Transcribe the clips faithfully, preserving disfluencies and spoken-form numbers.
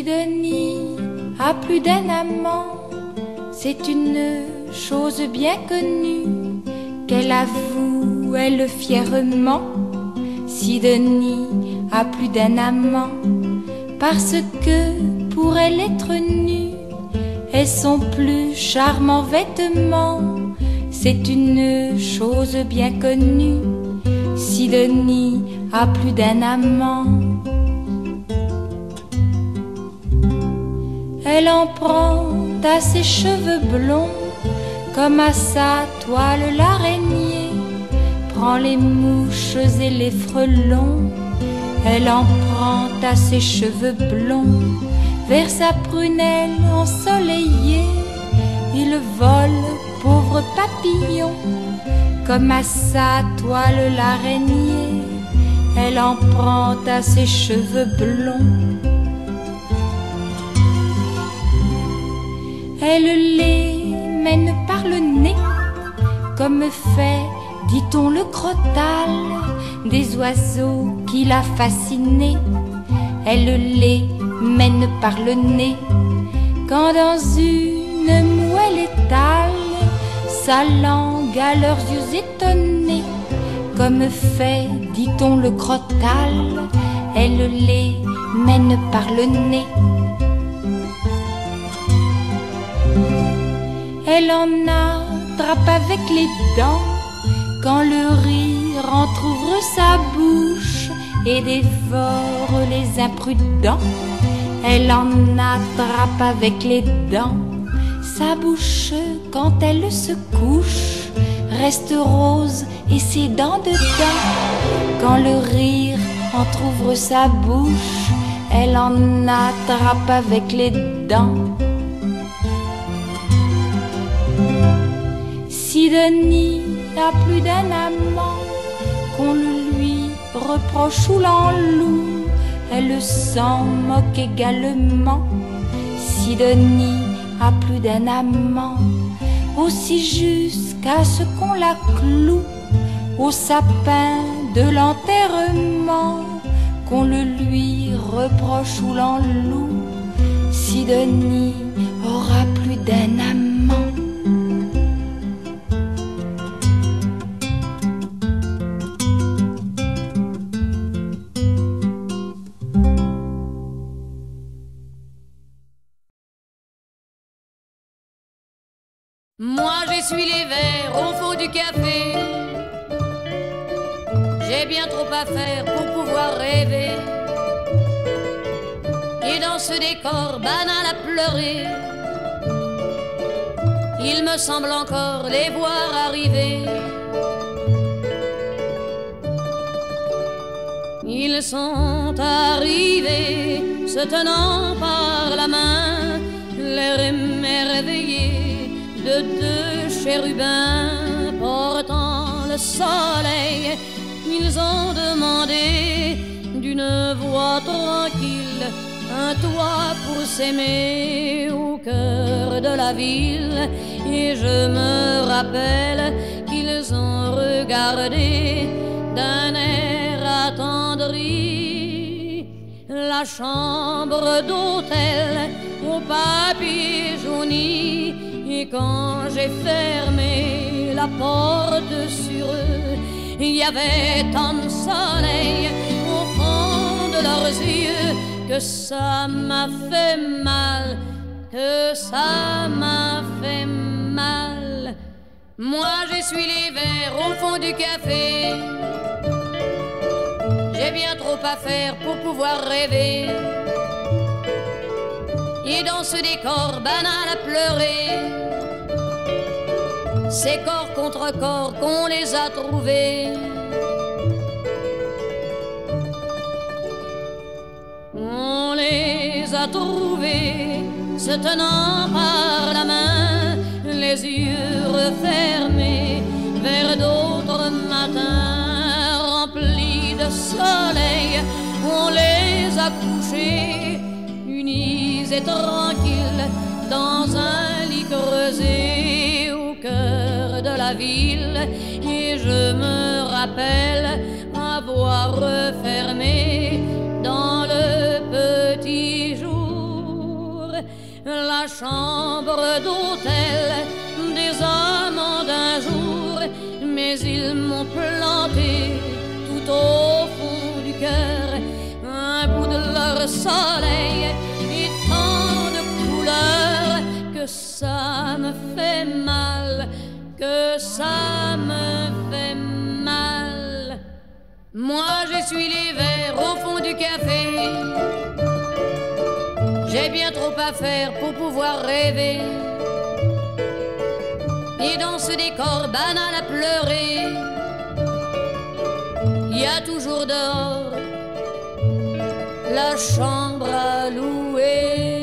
Sidonie a plus d'un amant, c'est une chose bien connue qu'elle avoue, elle fièrement. Sidonie a plus d'un amant parce que pour elle être nue est son plus charmant vêtement. C'est une chose bien connue, Sidonie a plus d'un amant. Elle en prend à ses cheveux blonds comme à sa toile l'araignée prend les mouches et les frelons. Elle en prend à ses cheveux blonds vers sa prunelle ensoleillée. Il vole, pauvre papillon, comme à sa toile l'araignée. Elle en prend à ses cheveux blonds. Elle les mène par le nez, comme fait, dit-on, le crottal des oiseaux qui l'a fasciné. Elle les mène par le nez, quand dans une moelle étale sa langue à leurs yeux étonnés, comme fait, dit-on, le crottal. Elle les mène par le nez. Elle en attrape avec les dents quand le rire entr'ouvre sa bouche et dévore les imprudents. Elle en attrape avec les dents. Sa bouche, quand elle se couche, reste rose et ses dents dedans. Quand le rire entr'ouvre sa bouche, elle en attrape avec les dents. Sidonie a plus d'un amant, qu'on le lui reproche ou l'enloue, elle s'en moque également. Sidonie a plus d'un amant, aussi jusqu'à ce qu'on la cloue au sapin de l'enterrement, qu'on le lui reproche ou l'enloue. Sidonie aura plus d'un amant. Moi j'essuie les verres au fond du café. J'ai bien trop à faire pour pouvoir rêver. Et dans ce décor banal à pleurer, il me semble encore les voir arriver. Ils sont arrivés, se tenant par la main, l'air émerveillé de deux chérubins portant le soleil. Ils ont demandé d'une voix tranquille un toit pour s'aimer au cœur de la ville. Et je me rappelle qu'ils ont regardé d'un air attendri la chambre d'hôtel au papier jauni. Et quand j'ai fermé la porte sur eux, il y avait tant de soleil au fond de leurs yeux que ça m'a fait mal, que ça m'a fait mal. Moi j'essuie les verres au fond du café. J'ai bien trop à faire pour pouvoir rêver. Et dans ce décor banal à pleurer, c'est corps contre corps qu'on les a trouvés. On les a trouvés se tenant par la main, les yeux refermés vers d'autres matins remplis de soleil. On les a couchés unis et tranquilles dans un lit creusé au cœur de la ville. Et je me rappelle avoir refermé dans le petit jour la chambre d'hôtel des amants d'un jour, mais ils m'ont planté tout au fond du cœur un bout de leur soleil et tant de couleurs que ça me fait mal, que ça me fait mal. Moi j'essuie les verres au fond du café, j'ai bien trop à faire pour pouvoir rêver. Et dans ce décor banal à pleurer, il y a toujours dehors la chambre à louer.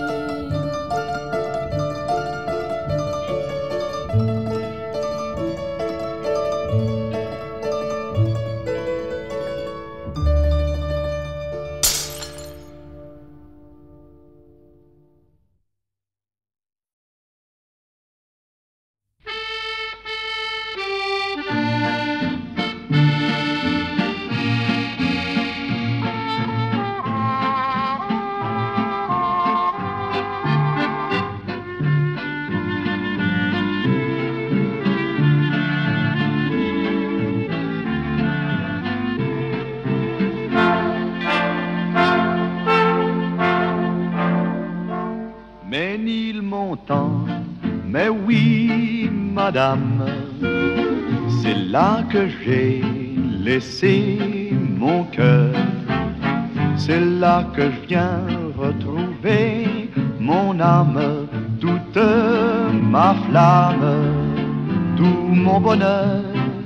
Mais oui, madame, c'est là que j'ai laissé mon cœur. C'est là que je viens retrouver mon âme, toute ma flamme, tout mon bonheur.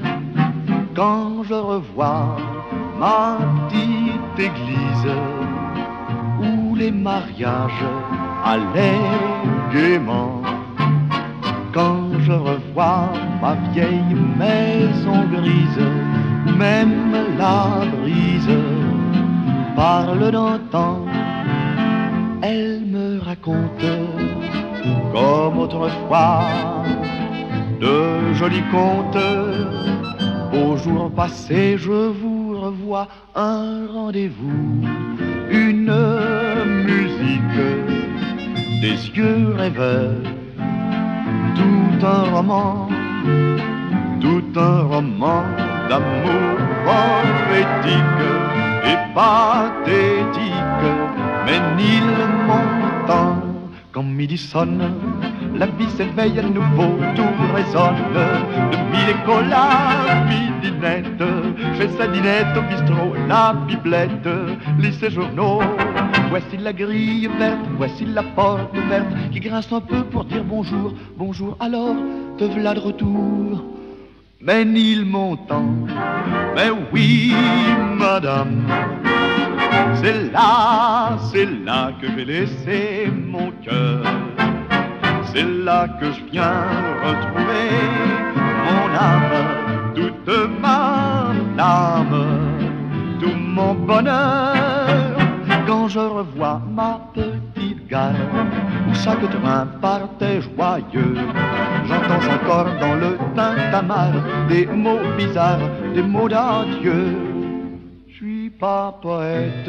Quand je revois ma petite église où les mariages allaient gaiement, quand je revois ma vieille maison grise, où même la brise parle d'antan, elle me raconte comme autrefois de jolis contes. Au jour passé, je vous revois un rendez-vous, une musique, des yeux rêveurs, tout un roman, tout un roman d'amour poétique et pathétique. Mais nil montant, quand midi sonne, la vie s'éveille à nouveau, tout résonne. De mille écoles à midinette, chez sa dinette au bistrot, la biblette, lit ses journaux. Voici la grille verte, voici la porte ouverte qui grince un peu pour dire bonjour, bonjour, alors te voilà de retour. Mais nil montant, mais oui, madame, c'est là, c'est là que j'ai laissé mon cœur. C'est là que je viens retrouver mon âme, toute ma âme, tout mon bonheur. Quand je revois ma petite gare où chaque train partait joyeux, j'entends encore dans le tintamarre des mots bizarres, des mots d'adieu. Je suis pas poète,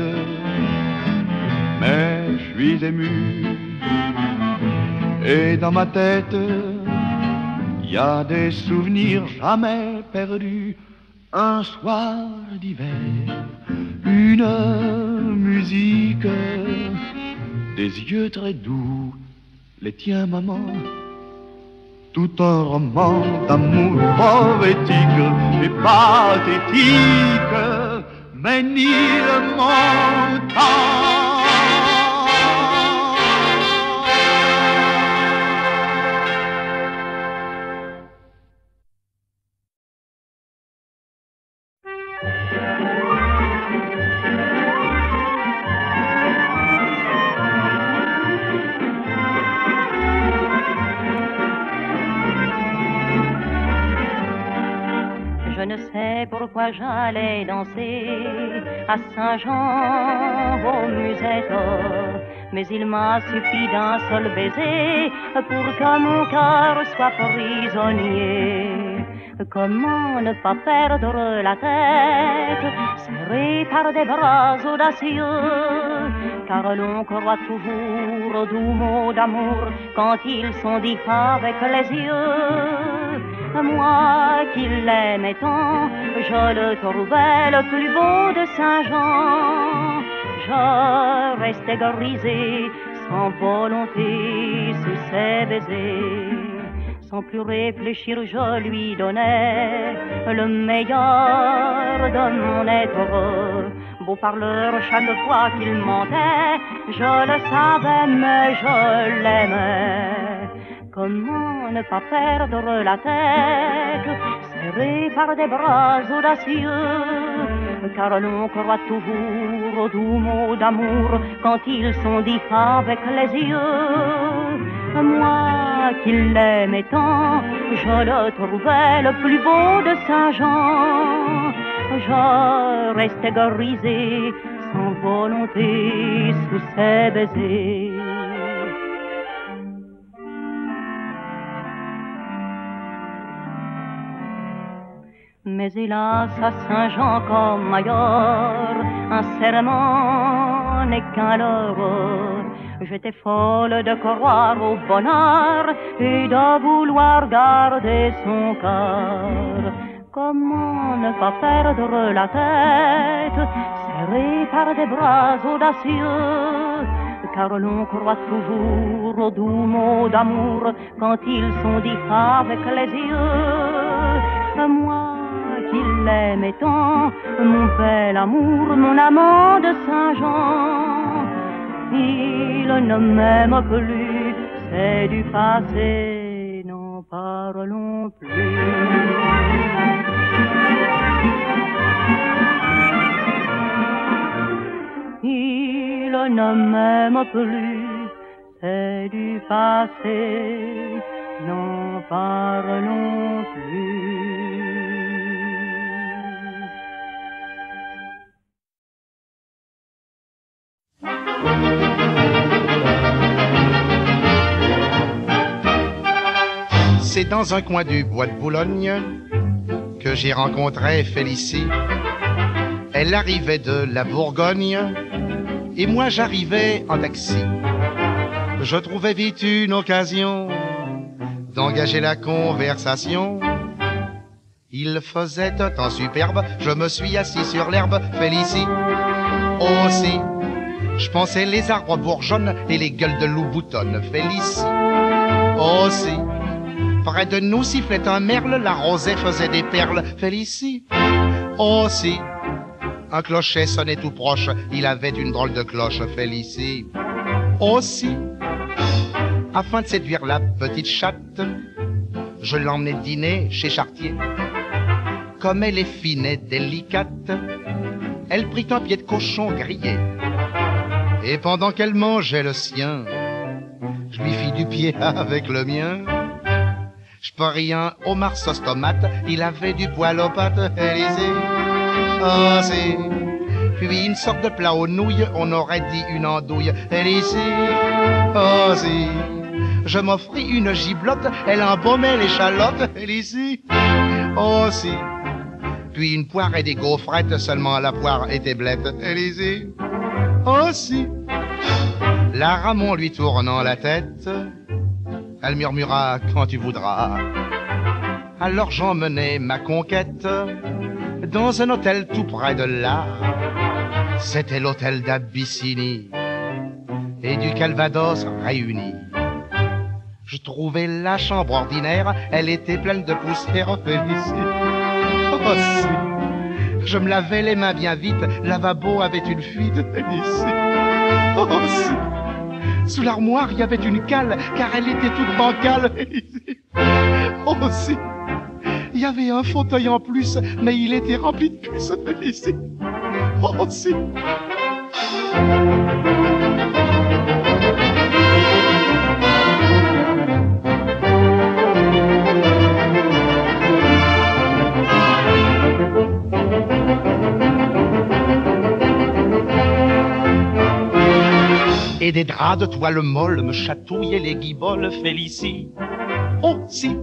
mais je suis ému. Et dans ma tête, y a des souvenirs jamais perdus. Un soir d'hiver, une musique, des yeux très doux, les tiens maman, tout un roman d'amour poétique et pathétique, mais ni le montant. Je ne sais pourquoi j'allais danser à Saint-Jean au musette, mais il m'a suffi d'un seul baiser pour que mon cœur soit prisonnier. Comment ne pas perdre la tête, serrer serrés par des bras audacieux, car l'on croit toujours aux doux mots d'amour quand ils sont dits avec les yeux. Moi qui l'aimais tant, je le trouvais le plus beau de Saint-Jean. Je restais grisé, sans volonté, sous ses baisers. Sans plus réfléchir, je lui donnais le meilleur de mon être. Beau parleur, chaque fois qu'il mentait, je le savais, mais je l'aimais. Comment ne pas perdre la tête, serré par des bras audacieux, car l'on croit toujours aux doux mots d'amour quand ils sont dits avec les yeux. Moi qui l'aimais tant, je le trouvais le plus beau de Saint-Jean. Je restais grisé, sans volonté, sous ses baisers. Mais hélas, à Saint-Jean comme ailleurs, un serment n'est qu'un leurre. J'étais folle de croire au bonheur et de vouloir garder son cœur. Comment ne pas perdre la tête, serré par des bras audacieux, car l'on croit toujours aux doux mots d'amour quand ils sont dits avec les yeux. Moi qui l'aimais tant, mon bel amour, mon amant de Saint-Jean, il ne m'aime plus, c'est du passé, n'en parlons plus. Il ne m'aime plus, c'est du passé, n'en parlons plus. C'est dans un coin du bois de Boulogne que j'ai rencontré Félicie. Elle arrivait de la Bourgogne et moi j'arrivais en taxi. Je trouvais vite une occasion d'engager la conversation. Il faisait un temps superbe, je me suis assis sur l'herbe. Félicie aussi, je pensais les arbres bourgeonnent et les gueules de loup boutonnent. Félicie aussi, près de nous sifflait un merle, la rosée faisait des perles. Félicie aussi, un clocher sonnait tout proche, il avait une drôle de cloche. Félicie aussi, afin de séduire la petite chatte, je l'emmenais dîner chez Chartier. Comme elle est fine et délicate, elle prit un pied de cochon grillé. Et pendant qu'elle mangeait le sien, je lui fis du pied avec le mien. Je pris un homard sauce tomate, il avait du poil aux pattes. Élysée, oh si. Puis une sorte de plat aux nouilles, on aurait dit une andouille. Élysée, oh si. Je m'offris une giblotte, elle embaumait l'échalote. Élysée, oh si. Puis une poire et des gaufrettes, seulement la poire était blette. Élysée, oh si. La Ramon lui tournant la tête, elle murmura quand tu voudras. Alors j'emmenai ma conquête dans un hôtel tout près de là. C'était l'hôtel d'Abyssinie et du Calvados réunis. Je trouvais la chambre ordinaire, elle était pleine de poussière. Félicie, oh si. Je me lavais les mains bien vite, le lavabo avait une fuite. Félicie, oh si. Sous l'armoire, il y avait une cale, car elle était toute bancale. Oh si. Il y avait un fauteuil en plus, mais il était rempli de puces. Félicie, oh si. Et des draps de toile molle me chatouillaient les guiboles. Félicie, oh si.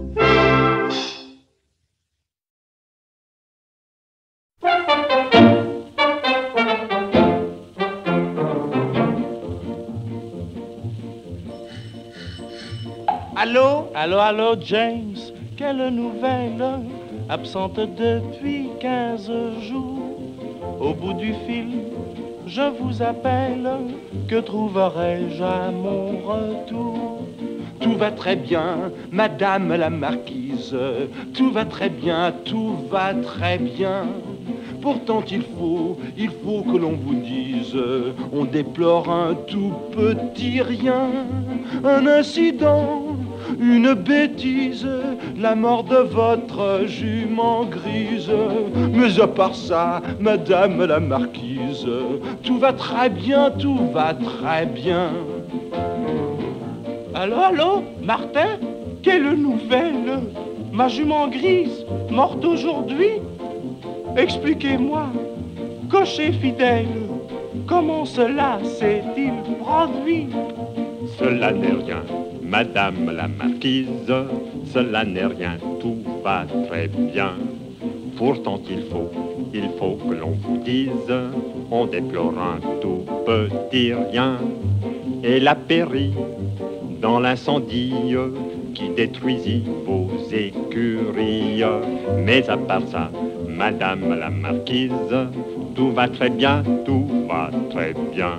Allô? Allô, allô, James, quelle nouvelle? Absente depuis quinze jours. Au bout du fil, je vous appelle. Que trouverai-je à mon retour? Tout va très bien, madame la marquise. Tout va très bien, tout va très bien. Pourtant il faut, il faut que l'on vous dise, on déplore un tout petit rien, un incident, une bêtise, la mort de votre jument grise. Mais à part ça, madame la marquise, tout va très bien, tout va très bien. Allô, allô, Martin? Quelle nouvelle? Ma jument grise, morte aujourd'hui? Expliquez-moi, cocher fidèle, comment cela s'est-il produit? Cela n'est rien, madame la marquise, cela n'est rien, tout va très bien. Pourtant il faut, il faut que l'on vous dise, on déplore un tout petit rien. Elle a péri dans l'incendie qui détruisit vos écuries. Mais à part ça, madame la marquise, tout va très bien, tout va très bien.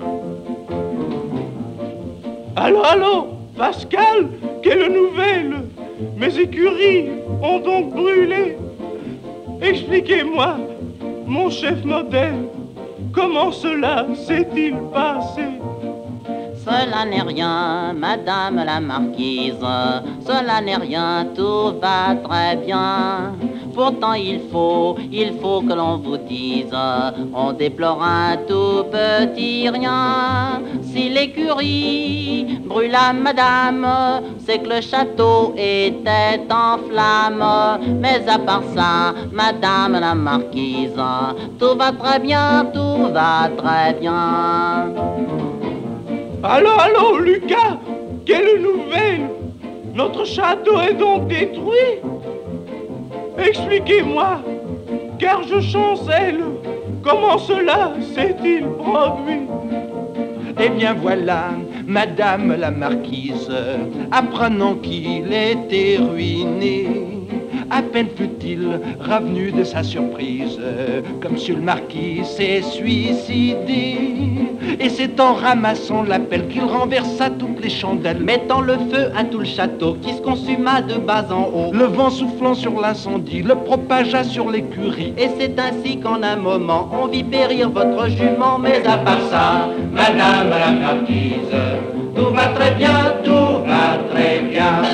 Allô, allô, Pascal, quelle nouvelle? Mes écuries ont donc brûlé. Expliquez-moi, mon chef modèle, comment cela s'est-il passé? Cela n'est rien, madame la marquise, cela n'est rien, tout va très bien. Pourtant il faut, il faut que l'on vous dise, on déplore un tout petit rien. Si l'écurie brûla madame, c'est que le château était en flammes. Mais à part ça, madame la marquise, tout va très bien, tout va très bien. Allô, allô, Lucas, quelle nouvelle? Notre château est donc détruit? Expliquez-moi, car je chancelle, comment cela s'est-il produit? Eh bien voilà, madame la marquise, apprenant qu'il était ruiné, à peine fut-il revenu de sa surprise, comme monsieur le marquis s'est suicidé. Et c'est en ramassant la pelle qu'il renversa toutes les chandelles, mettant le feu à tout le château qui se consuma de bas en haut. Le vent soufflant sur l'incendie le propagea sur l'écurie. Et c'est ainsi qu'en un moment on vit périr votre jument. Mais à part ça, madame la marquise, tout va très bien, tout va très bien.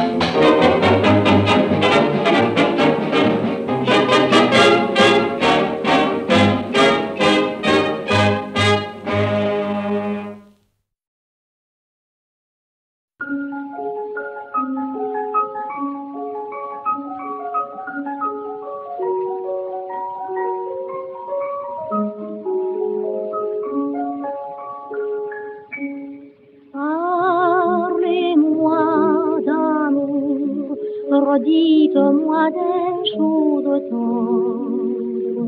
Dites-moi des choses tendres,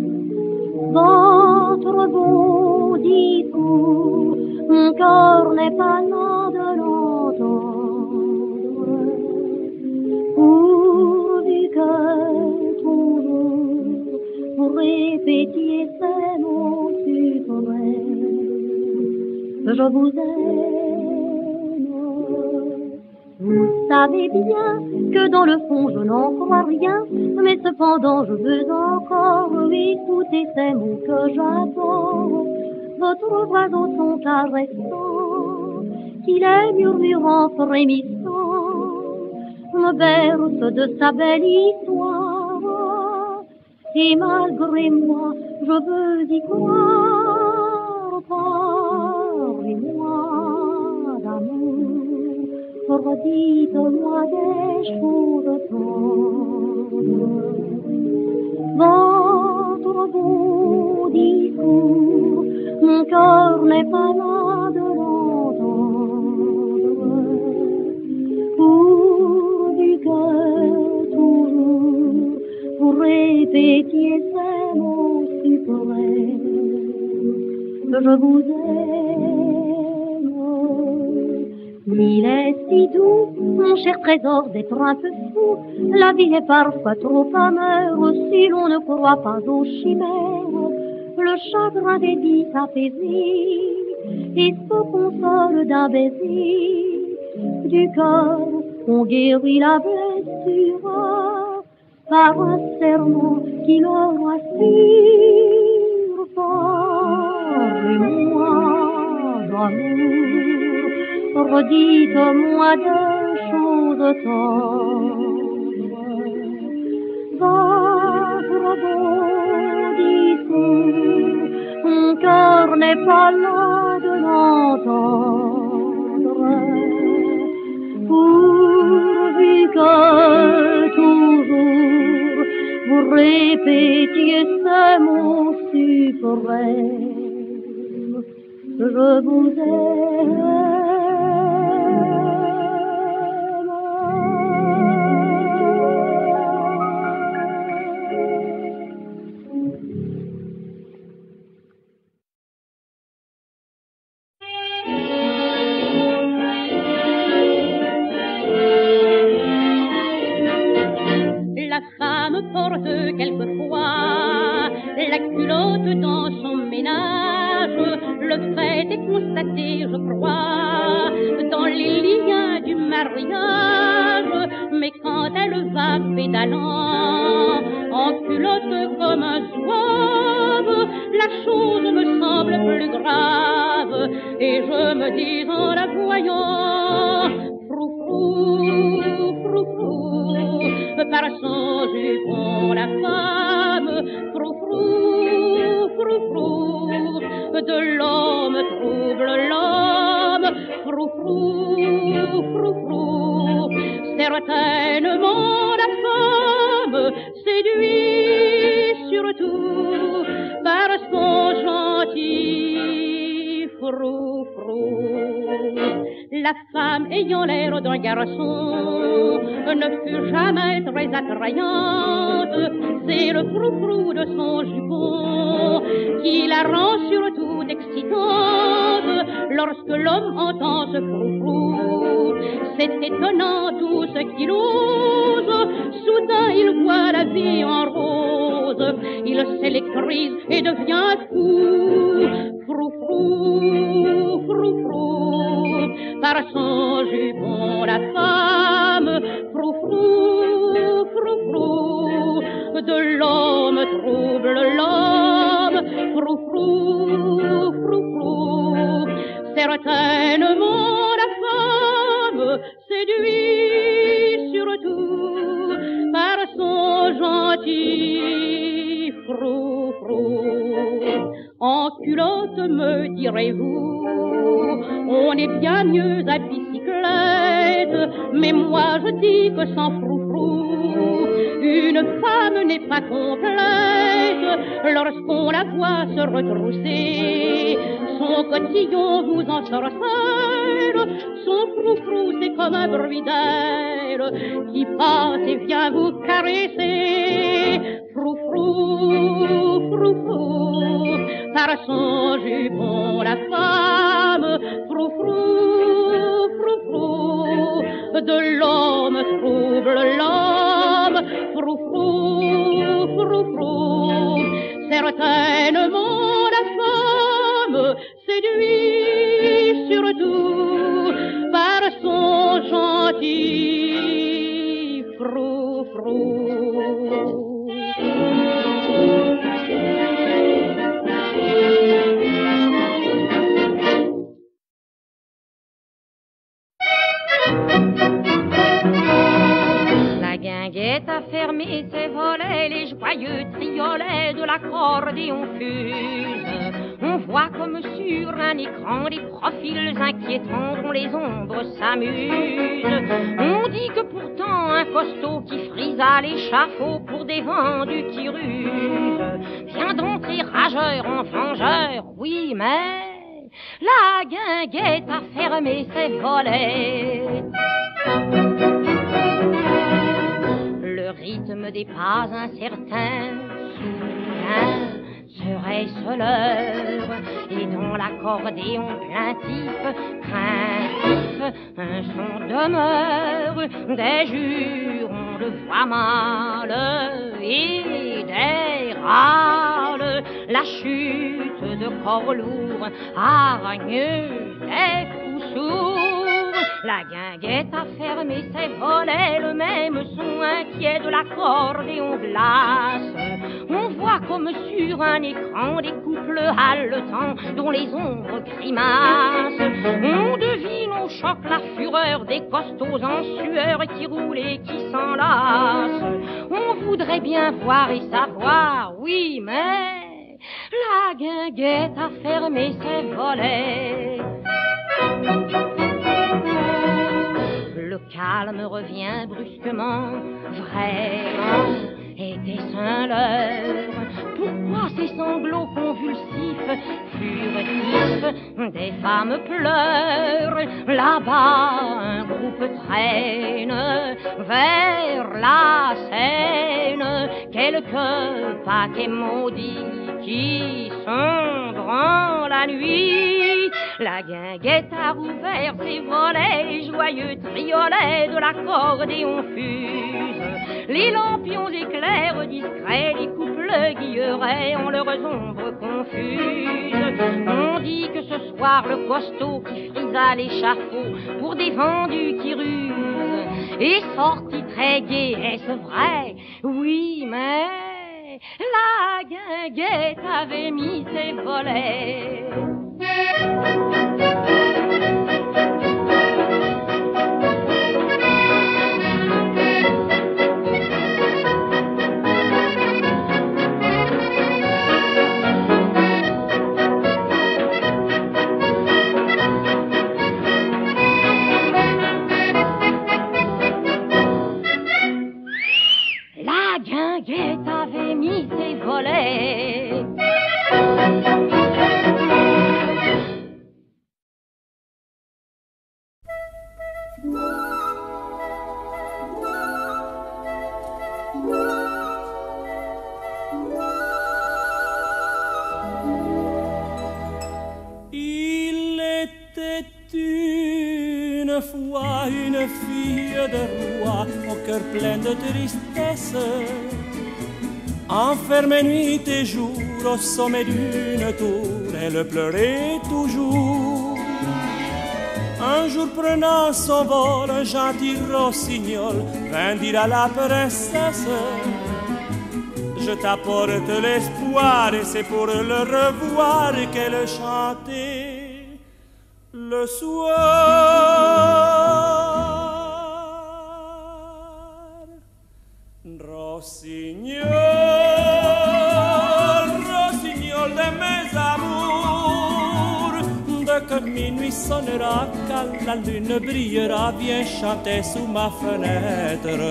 votre beau discours, mon cœur n'est pas là de l'entendre, pourvu que toujours vous répétiez ces mots suprêmes, je vous aime. Vous savez bien que dans le fond je n'en crois rien, mais cependant je veux encore écouter ces mots que j'adore. Votre voix au son caressant, qui les murmurant frémissant, me berce de sa belle histoire. Et malgré moi, je veux y croire. Parlez-moi d'amour, redites-moi des choses tendres. Votre beau discours, mon cœur n'est pas là de l'entendre. Pourvu que toujours vous répétiez ces mots suprêmes, je vous aime. Il est si doux, mon cher trésor, d'être un peu fou. La vie est parfois trop amère si l'on ne croit pas aux chimères. Le chagrin des vies s'apaisit et se console d'un baiser. Du cœur, on guérit la blessure par un serment qui le rassure. Parlez-moi d'amour, redites-moi des choses tendres. Votre beau discours, mon cœur n'est pas là de l'entendre. Pourvu que toujours vous répétiez ces mots suprêmes, je vous aime. La femme porte quelquefois la culotte dans son ménage. Le fait est constaté, je crois, dans les liens du mariage. Mais quand elle va pédalant en culotte comme un zouave, la chose me semble plus grave. Et je me dis en la voyant, frou-frou, frou-frou, par son jupon la femme, frou-frou, frou-frou, de l'homme trouble l'homme, frou-frou, frou-frou, certainement la femme séduit surtout par son gentil frou-frou. La femme ayant l'air d'un garçon ne fut jamais très attrayante. C'est le frou-frou de son jupon qui la rend surtout excitante. Lorsque l'homme entend ce frou-frou, c'est étonnant tout ce qu'il ose. Soudain il voit la vie en rose, il s'électrise et devient fou. Frou-frou, frou-frou, par son jupon la femme, frou-frou, frou-frou, de l'homme trouble l'homme, frou-frou, frou-frou, certainement la femme séduit surtout par son gentil frou-frou. En culotte, me direz-vous, on est bien mieux à bicyclette, mais moi je dis que sans frou-frou, une femme n'est pas complète. Lorsqu'on la voit se retrousser, son cotillon vous ensorcelle, son frou-frou c'est comme un bruit d'aile qui passe et vient vous caresser. Frou-frou, frou-frou, par son jupon la femme, frou-frou, frou-frou, de l'homme trouble l'homme, frou-frou, frou-frou, certainement la femme séduit surtout par son gentil frou-frou. La guinguette a fermé ses volets, les joyeux triolets de l'accordéon fusent. On voit comme sur un écran les profils inquiétants dont les ombres s'amusent. On dit que pourtant un costaud qui frise à l'échafaud pour des vendus qui rusent vient d'entrer rageur en vengeur, oui mais la guinguette a fermé ses volets. Le rythme des pas incertains, soudain, serait-ce l'heure? Et dans l'accordéon plaintif, craintif, son demeure des jurons de voix mâle et des râles, la chute de corps lourds, hargneux des coups sourds. La guinguette a fermé ses volets, le même son inquiet de l'accordéon glace. On voit comme sur un écran des couples haletants dont les ombres grimacent. On devine au choc la fureur des costauds en sueur qui roulent et qui s'enlacent. On voudrait bien voir et savoir, oui, mais la guinguette a fermé ses volets. Le calme revient brusquement, vraiment, était-ce un leurre? Pourquoi ces sanglots convulsifs, furtifs, des femmes pleurent? Là-bas, un groupe traîne vers la Seine, quelques paquets maudits qui sombrent en la nuit. La guinguette a rouvert ses volets, les joyeux triolets de l'accordéon fusent. Les lampions éclairent discrets, les couples guilleraient en leurs ombres confuses. On dit que ce soir le costaud qui frisa l'échafaud pour des vendus qui rusent est sorti très gai, est-ce vrai? Oui, mais la guinguette avait mis ses volets. La guinguette avait mis ses volets. Il était une fois une fille de roi au cœur plein de tristesse, enfermée nuit et jour au sommet d'une tour, elle pleurait toujours. Un jour prenant son vol, un gentil rossignol vint dire à la princesse: je t'apporte l'espoir et c'est pour le revoir qu'elle chantait le soir. Rossignol, rossignol de mes amours, dès que minuit sonnera, quand la lune brillera, viens chanter sous ma fenêtre.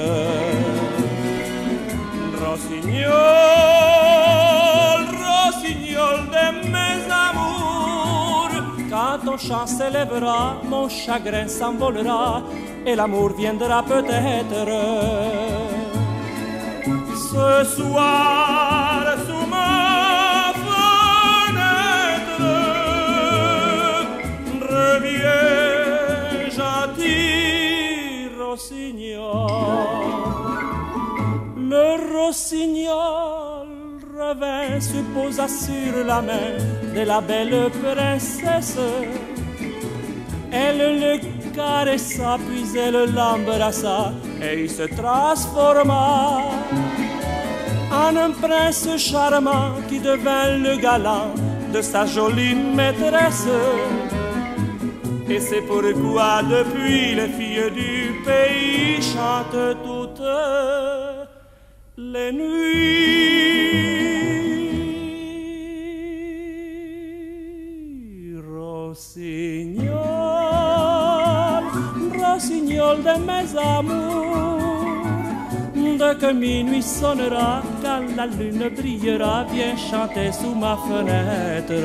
Rossignol, rossignol de mes amours, quand ton chant s'élèvera, mon chagrin s'envolera et l'amour viendra peut-être. Ce soir sous ma fenêtre, reviens gentil rossignol. Le rossignol revint, se posa sur la main de la belle princesse. Elle le caressa, puis elle l'embrassa, et il se transforma en un prince charmant qui devint le galant de sa jolie maîtresse. Et c'est pourquoi depuis les filles du pays chantent toutes les nuits. Rossignol, rossignol de mes amours, dès que minuit sonnera, quand la lune brillera, viens chanter sous ma fenêtre.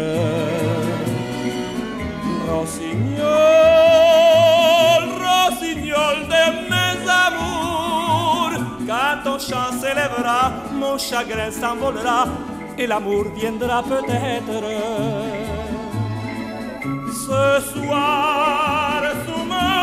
Rossignol, rossignol de mes amours, quand ton chant s'élèvera, mon chagrin s'envolera et l'amour viendra peut-être. Ce soir sous ma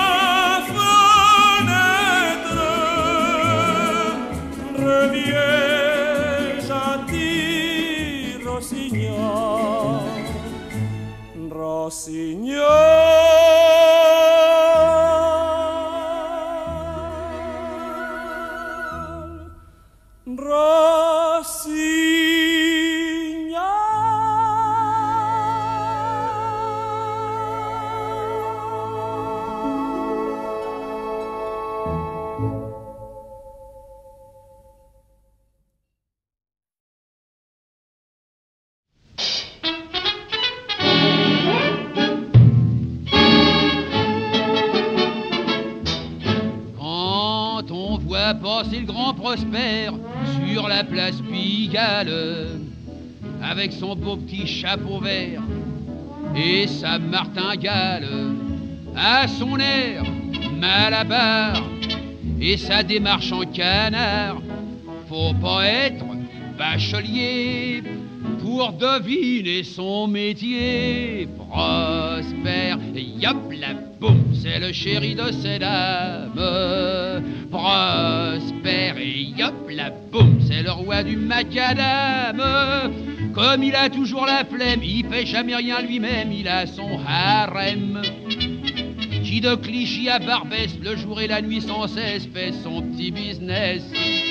Passer le grand Prosper sur la place Pigalle avec son beau petit chapeau vert et sa martingale à son air malabar et sa démarche en canard. Faut pas être bachelier pour deviner son métier. Prosper, yop la boum, c'est le chéri de ces dames. Prosper, et yop la boum, c'est le roi du macadam. Comme il a toujours la flemme, il fait jamais rien lui-même, il a son harem qui de Clichy à Barbès, le jour et la nuit sans cesse, fait son petit business.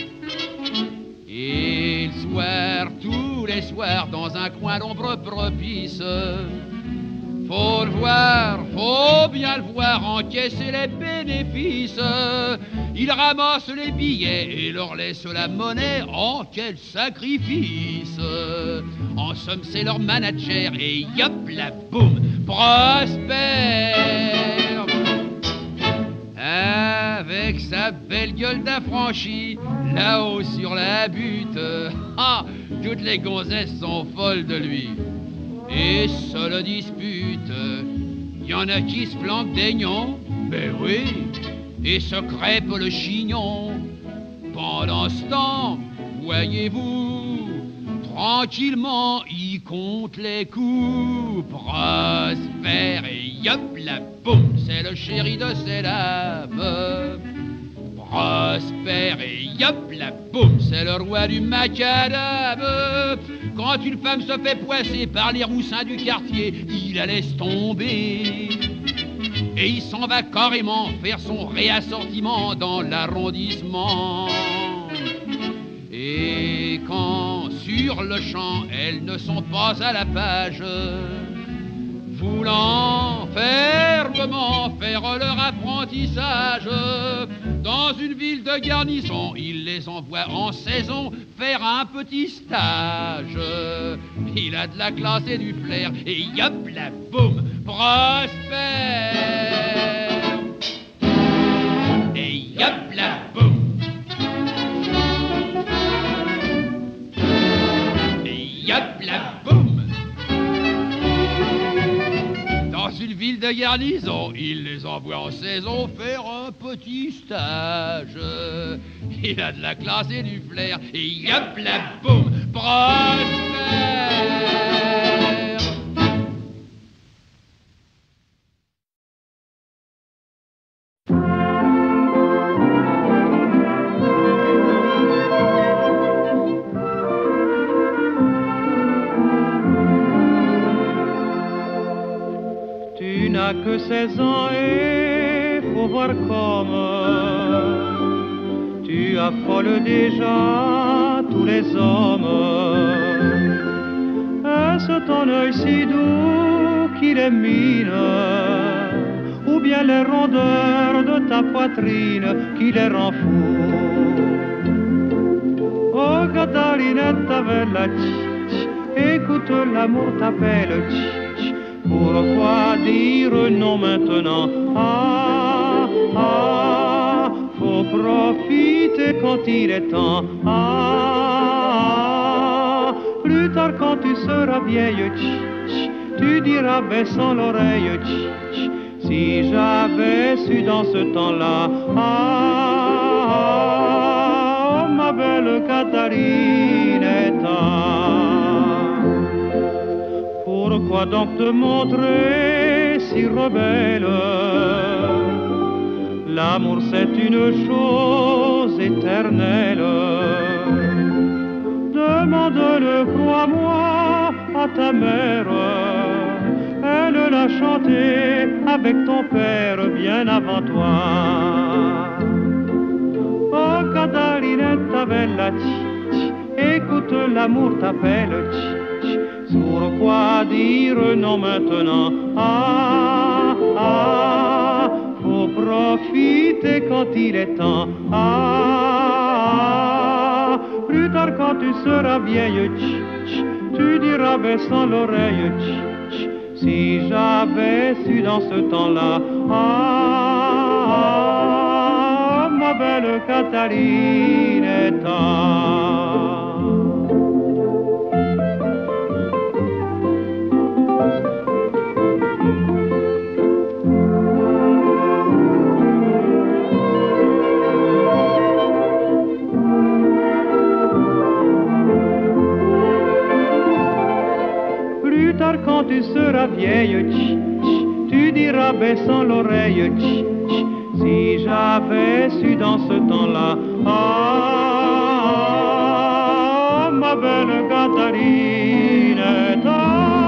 Et le soir, tous les soirs, dans un coin d'ombre propice, faut le voir, faut bien le voir, encaisser les bénéfices. Il ramasse les billets et leur laisse la monnaie. Oh, quel sacrifice! En somme, c'est leur manager et yop la boum, Prosper! Avec sa belle gueule d'affranchi, là-haut sur la butte, ah, toutes les gonzesses sont folles de lui et se le disputent. Y en a qui se flanquent des nions, ben oui, et se crêpent le chignon. Pendant ce temps, voyez-vous, tranquillement, il compte les coups. Prosper et yop la boum, c'est le chéri de ces dames. Prosper et yop la boum, c'est le roi du macadam. Quand une femme se fait poisser par les roussins du quartier, il la laisse tomber et il s'en va carrément faire son réassortiment dans l'arrondissement. Et quand sur le champ elles ne sont pas à la page, voulant fermement faire leur apprentissage dans une ville de garnison, il les envoie en saison faire un petit stage. Il a de la classe et du flair et yop la boum, Prosper. Et yop la boum. Et yop la boum. Dans une ville de garnison, il les envoie en saison faire un petit stage. Il a de la classe et du flair, et yop la boum, Prosper. Tu n'as que seize ans et faut voir comme tu affoles déjà tous les hommes. Est-ce ton œil si doux qui les mine, ou bien les rondeurs de ta poitrine qui les rend fous? Oh Catalinetta bella, écoute, l'amour t'appelle. Pourquoi dire non maintenant? Ah, ah, faut profiter quand il est temps. Ah, plus tard quand tu seras vieille, tu diras baissant l'oreille, si j'avais su dans ce temps-là. Ah, oh, ma belle Catalinetta. Pourquoi donc te montrer si rebelle? L'amour c'est une chose éternelle. Demande-le, crois-moi, à ta mère. elle l'a chanté avec ton père bien avant toi. Oh Catalinetta bella, tch, écoute l'amour t'appelle, tch, tch, sur quoi dire non maintenant? Ah, ah, faut profiter quand il est temps. Ah, plus tard quand tu seras vieille, tch, tch, tu diras baissant l'oreille, tch, tch, si j'avais su dans ce temps-là. Ah, ah, ma belle Catalinetta. Quand tu seras vieille, tch, tch, tu diras baissant l'oreille, tch, tch, si j'avais su dans ce temps-là. Ah, ma belle Catalinetta.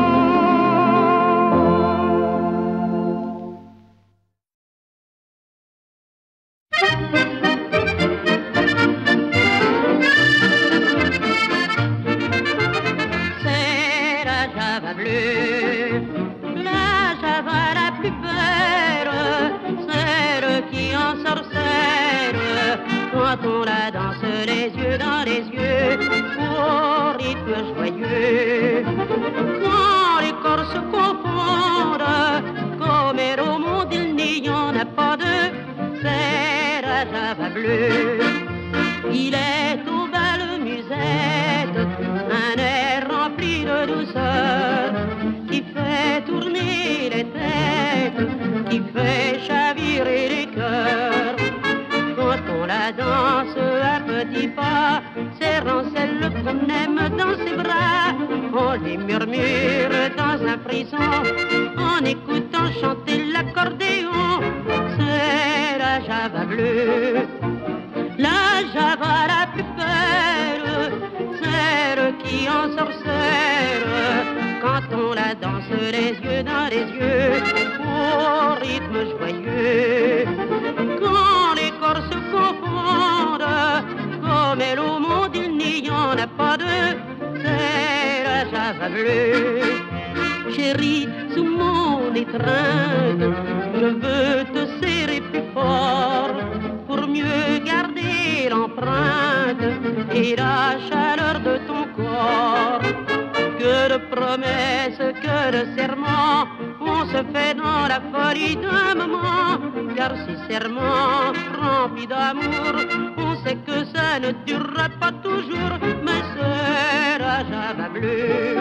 Quand on la danse les yeux dans les yeux, au rythme joyeux. Quand les corps se confondent, comme au monde il n'y en a pas deux, c'est la Java bleue. Il est aux belles musettes, un air rempli de douceur, qui fait tourner les têtes, qui fait chavirer les cœurs. Quand on la danse à petits pas, serrant celle qu'on aime dans ses bras, on les murmure dans un frisson, en écoutant chanter l'accordéon. C'est la Java bleue, la Java la plus belle, celle qui ensorcelle, quand on la danse les yeux dans les yeux, au rythme joyeux. Quand les corps se confondent, comme elle au monde il n'y en a pas deux, c'est la Java bleue. Chérie, sous mon étreinte, je veux te serrer plus fort, pour mieux garder l'empreinte et la chaleur de ton corps. Que de promesses, que de serments, on se fait dans la folie d'un moment. Car ces serments remplis d'amour, on sait que ça ne durera pas toujours. Mais c'est la Java bleue,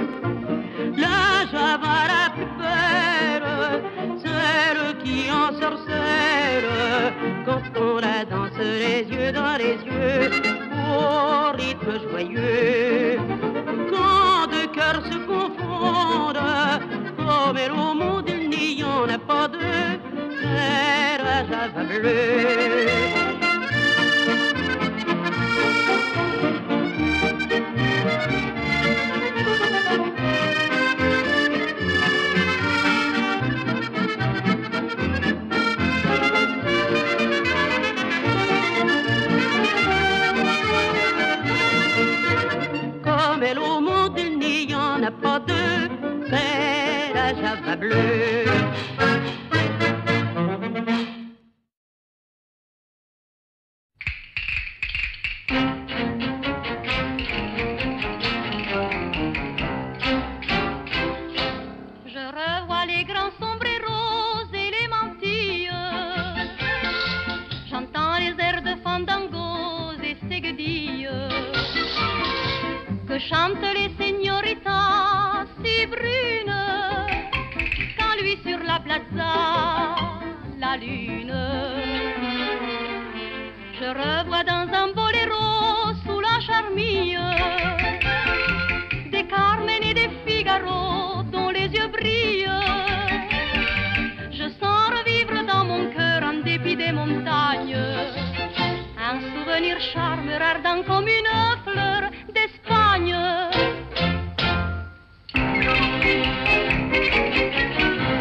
la Java la plus belle, celle qui ensorcelle, quand on la danse les yeux dans les yeux, au rythme joyeux. Quand deux cœurs se confondent, comme elle au monde il n'y en a pas deux, c'est la Java bleue. Comme elle au monde il n'y en a pas deux, c'est la Java bleue. Chante les señoritas si brunes, quand lui sur la plaza la lune. Je revois dans un boléro sous la charmille des Carmen et des Figaro dont les yeux brillent. Je sens revivre dans mon cœur en dépit des montagnes un souvenir charmeur ardent comme une fleur d'Espagne.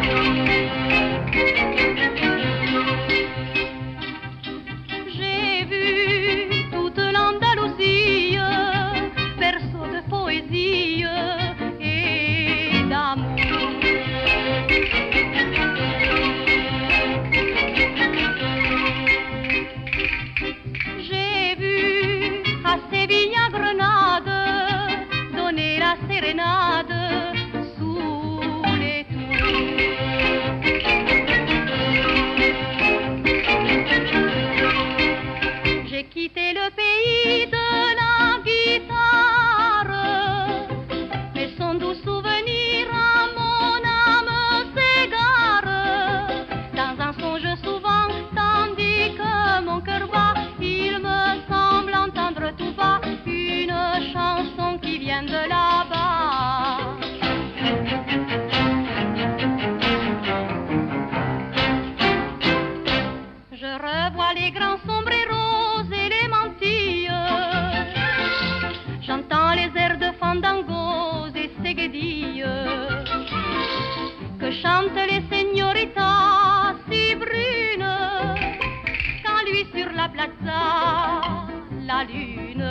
toutes les señoritas si brunes, quand lui sur la plaza, la lune.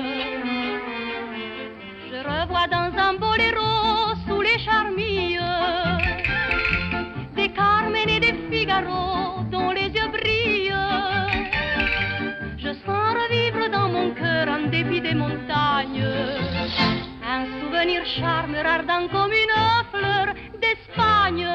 Je revois dans un boléro sous les charmilles des Carmen et des Figaro dont les yeux brillent. Je sens revivre dans mon cœur en dépit des montagnes un souvenir charmeur ardent comme une fleur d'Espagne.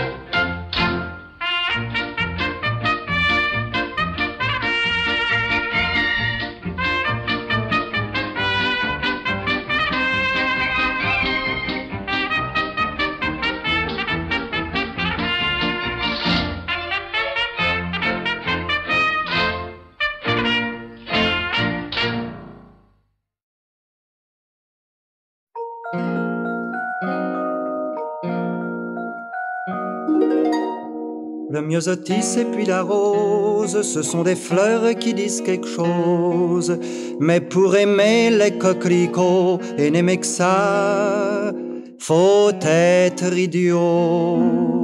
Le myosotis et puis la rose, ce sont des fleurs qui disent quelque chose. Mais pour aimer les coquelicots et n'aimer que ça, faut être idiot.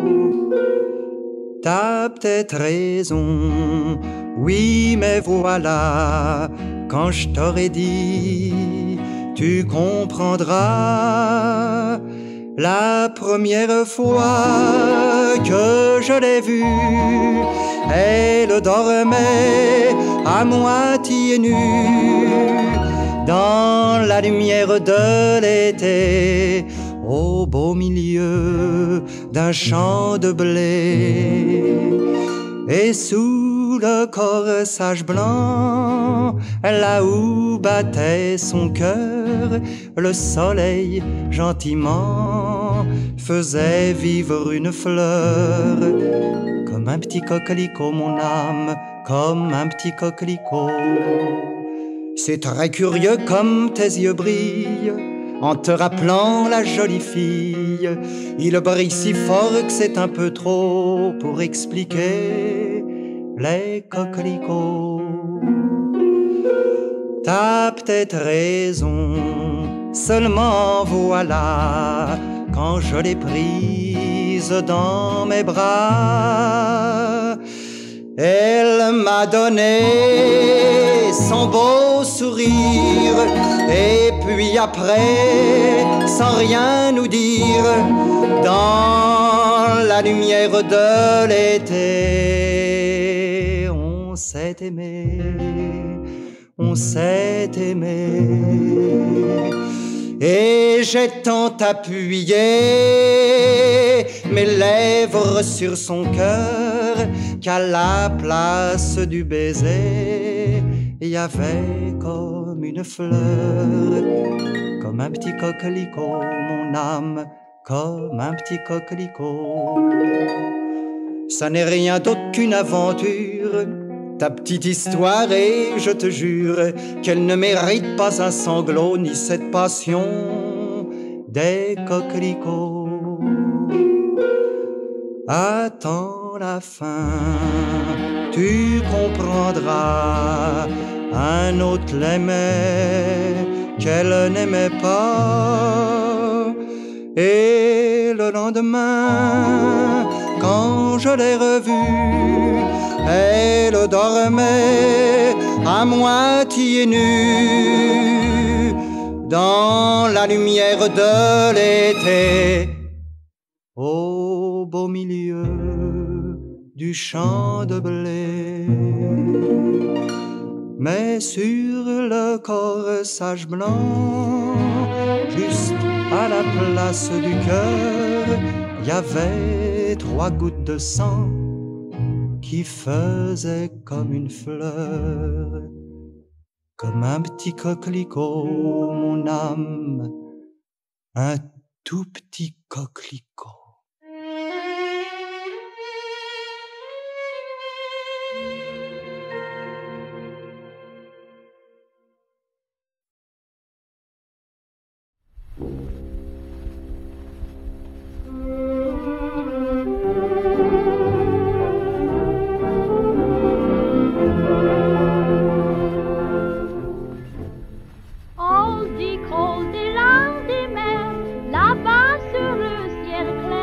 T'as peut-être raison, oui, mais voilà, quand je t'aurais dit, tu comprendras. La première fois que je l'ai vue, elle dormait à moitié nue dans la lumière de l'été, au beau milieu d'un champ de blé. Et sous le corsage blanc, là où battait son cœur, le soleil gentiment faisait vivre une fleur. Comme un petit coquelicot, mon âme, comme un petit coquelicot. C'est très curieux comme tes yeux brillent en te rappelant la jolie fille. Il brille si fort que c'est un peu trop pour expliquer les coquelicots. T'as peut-être raison, seulement voilà, quand je l'ai prise dans mes bras, elle m'a donné son beau sourire, et puis après, sans rien nous dire, dans la lumière de l'été, on s'est aimé, on s'est aimé. Et j'ai tant appuyé mes lèvres sur son cœur qu'à la place du baiser, il y avait comme une fleur, comme un petit coquelicot, mon âme, comme un petit coquelicot. Ça n'est rien d'autre qu'une aventure, ta petite histoire, et je te jure qu'elle ne mérite pas un sanglot ni cette passion des coquelicots. Attends la fin, tu comprendras. Un autre l'aimait, qu'elle n'aimait pas. Et le lendemain, quand je l'ai revue, elle dormait à moitié nue dans la lumière de l'été, au beau milieu du champ de blé. Mais sur le corsage blanc, juste à la place du cœur, il y avait trois gouttes de sang qui faisaient comme une fleur, comme un petit coquelicot, mon âme, un tout petit coquelicot. On dit qu'au delà des mers, là-bas sur le ciel clair,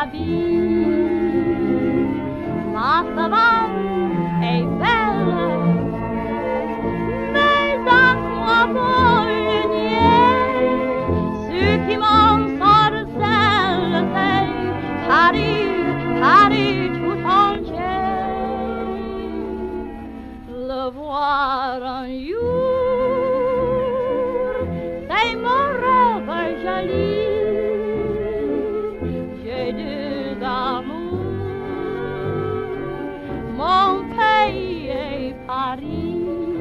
vie. Ma savane est belle, mais à quoi bon le nier? Ce qui m'ensorcelle, c'est Paris, Paris tout entier. Le voir un jour, c'est mon rêve joli. J'ai deux amours, mon pays est Paris.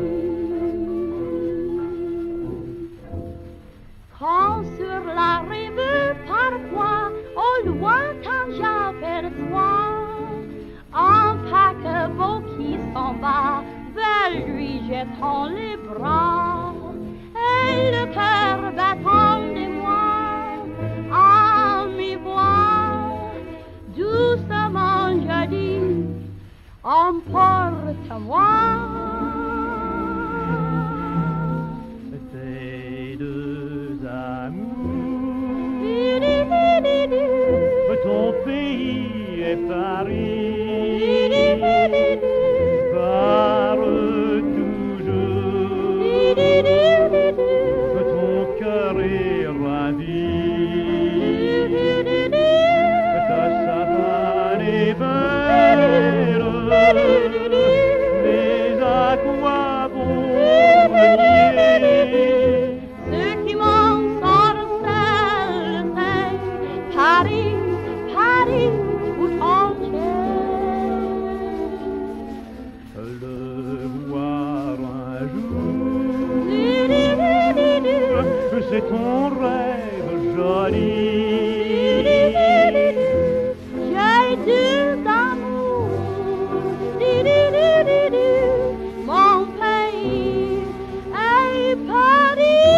Quand sur la rive parfois, au lointain j'aperçois un paquebot qui s'en va, vers lui jetant les bras, et le cœur battant de moi, à mi-voix, doucement je dis, emporte-moi. Ces deux amours, ton pays est Paris, pars toujours, ton cœur est ravi, ta savane est belle, mais à quoi bon nier? Ce qui m'ensorcelle, c'est Paris, Paris tout entier. Le voir un jour, c'est ton rêve joli. J'ai deux amours, mon pays est Paris.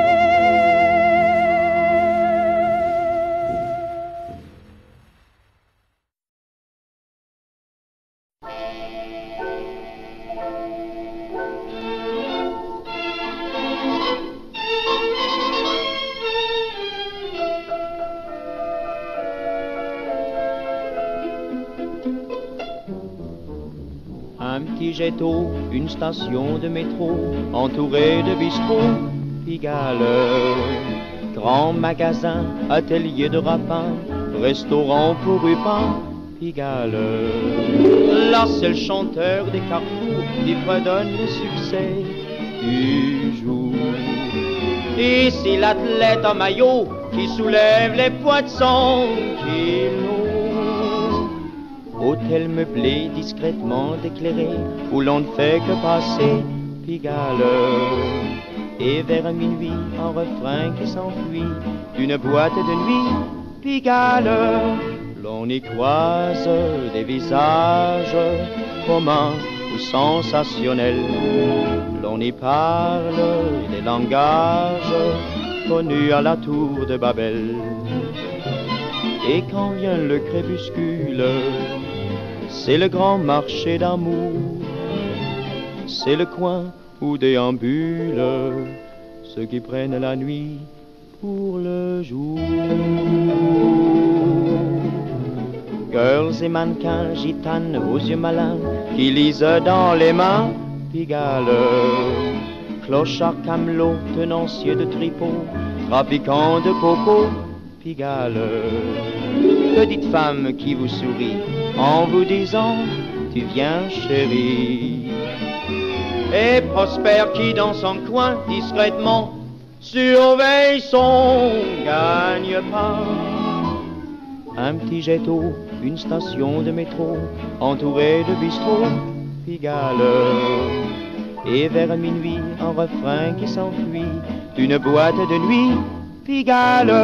Un petit jet d'eau, une station de métro, entourée de bistrots, Pigalle. Grand magasin, atelier de rapin, restaurant pour rupins, Pigalle. Là c'est le chanteur des carrefours qui fredonne le succès du jour. Ici l'athlète en maillot qui soulève les poids de cent kilos. Hôtel meublé, discrètement éclairé, où l'on ne fait que passer, Pigalle. Et vers minuit, un refrain qui s'enfuit d'une boîte de nuit, Pigalle. L'on y croise des visages communs ou sensationnels. L'on y parle des langages connus à la tour de Babel. Et quand vient le crépuscule, c'est le grand marché d'amour, c'est le coin où déambulent ceux qui prennent la nuit pour le jour. Girls et mannequins, gitanes aux yeux malins, qui lisent dans les mains, Pigalle. Clochard camelot, tenancier de tripot, trafiquant de coco, Pigalle. Petite femme qui vous sourit en vous disant tu viens chérie. Et Prosper qui dans son coin discrètement surveille son gagne-pain. Un petit jet d'eau, une station de métro entourée de bistrots, Pigalle. Et vers minuit un refrain qui s'enfuit d'une boîte de nuit, Pigalle.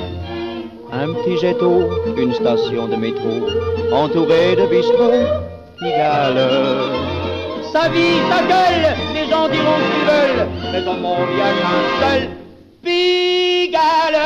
Un petit jet d'eau, une station de métro, entourée de bistrots, Pigalle. Sa vie, sa gueule, les gens diront ce qu'ils veulent, mais dans mon monde, il n'y a qu'un seul Pigalle.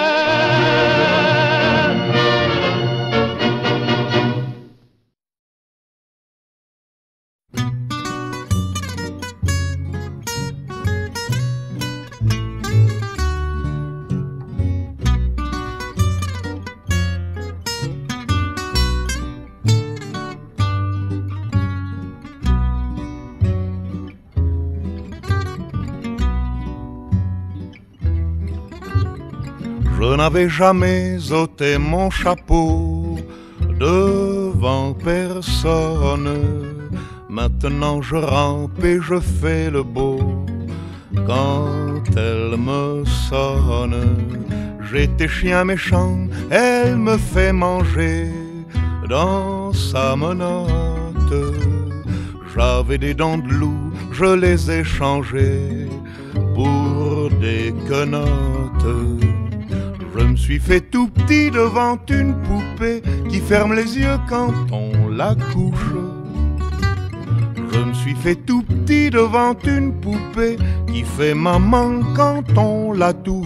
Je n'avais jamais ôté mon chapeau devant personne. Maintenant je rampe et je fais le beau quand elle me sonne. J'étais chien méchant, elle me fait manger dans sa menotte. J'avais des dents de loup, je les ai changées pour des quenottes. Je me suis fait tout petit devant une poupée qui ferme les yeux quand on la couche. Je me suis fait tout petit devant une poupée qui fait maman quand on la touche.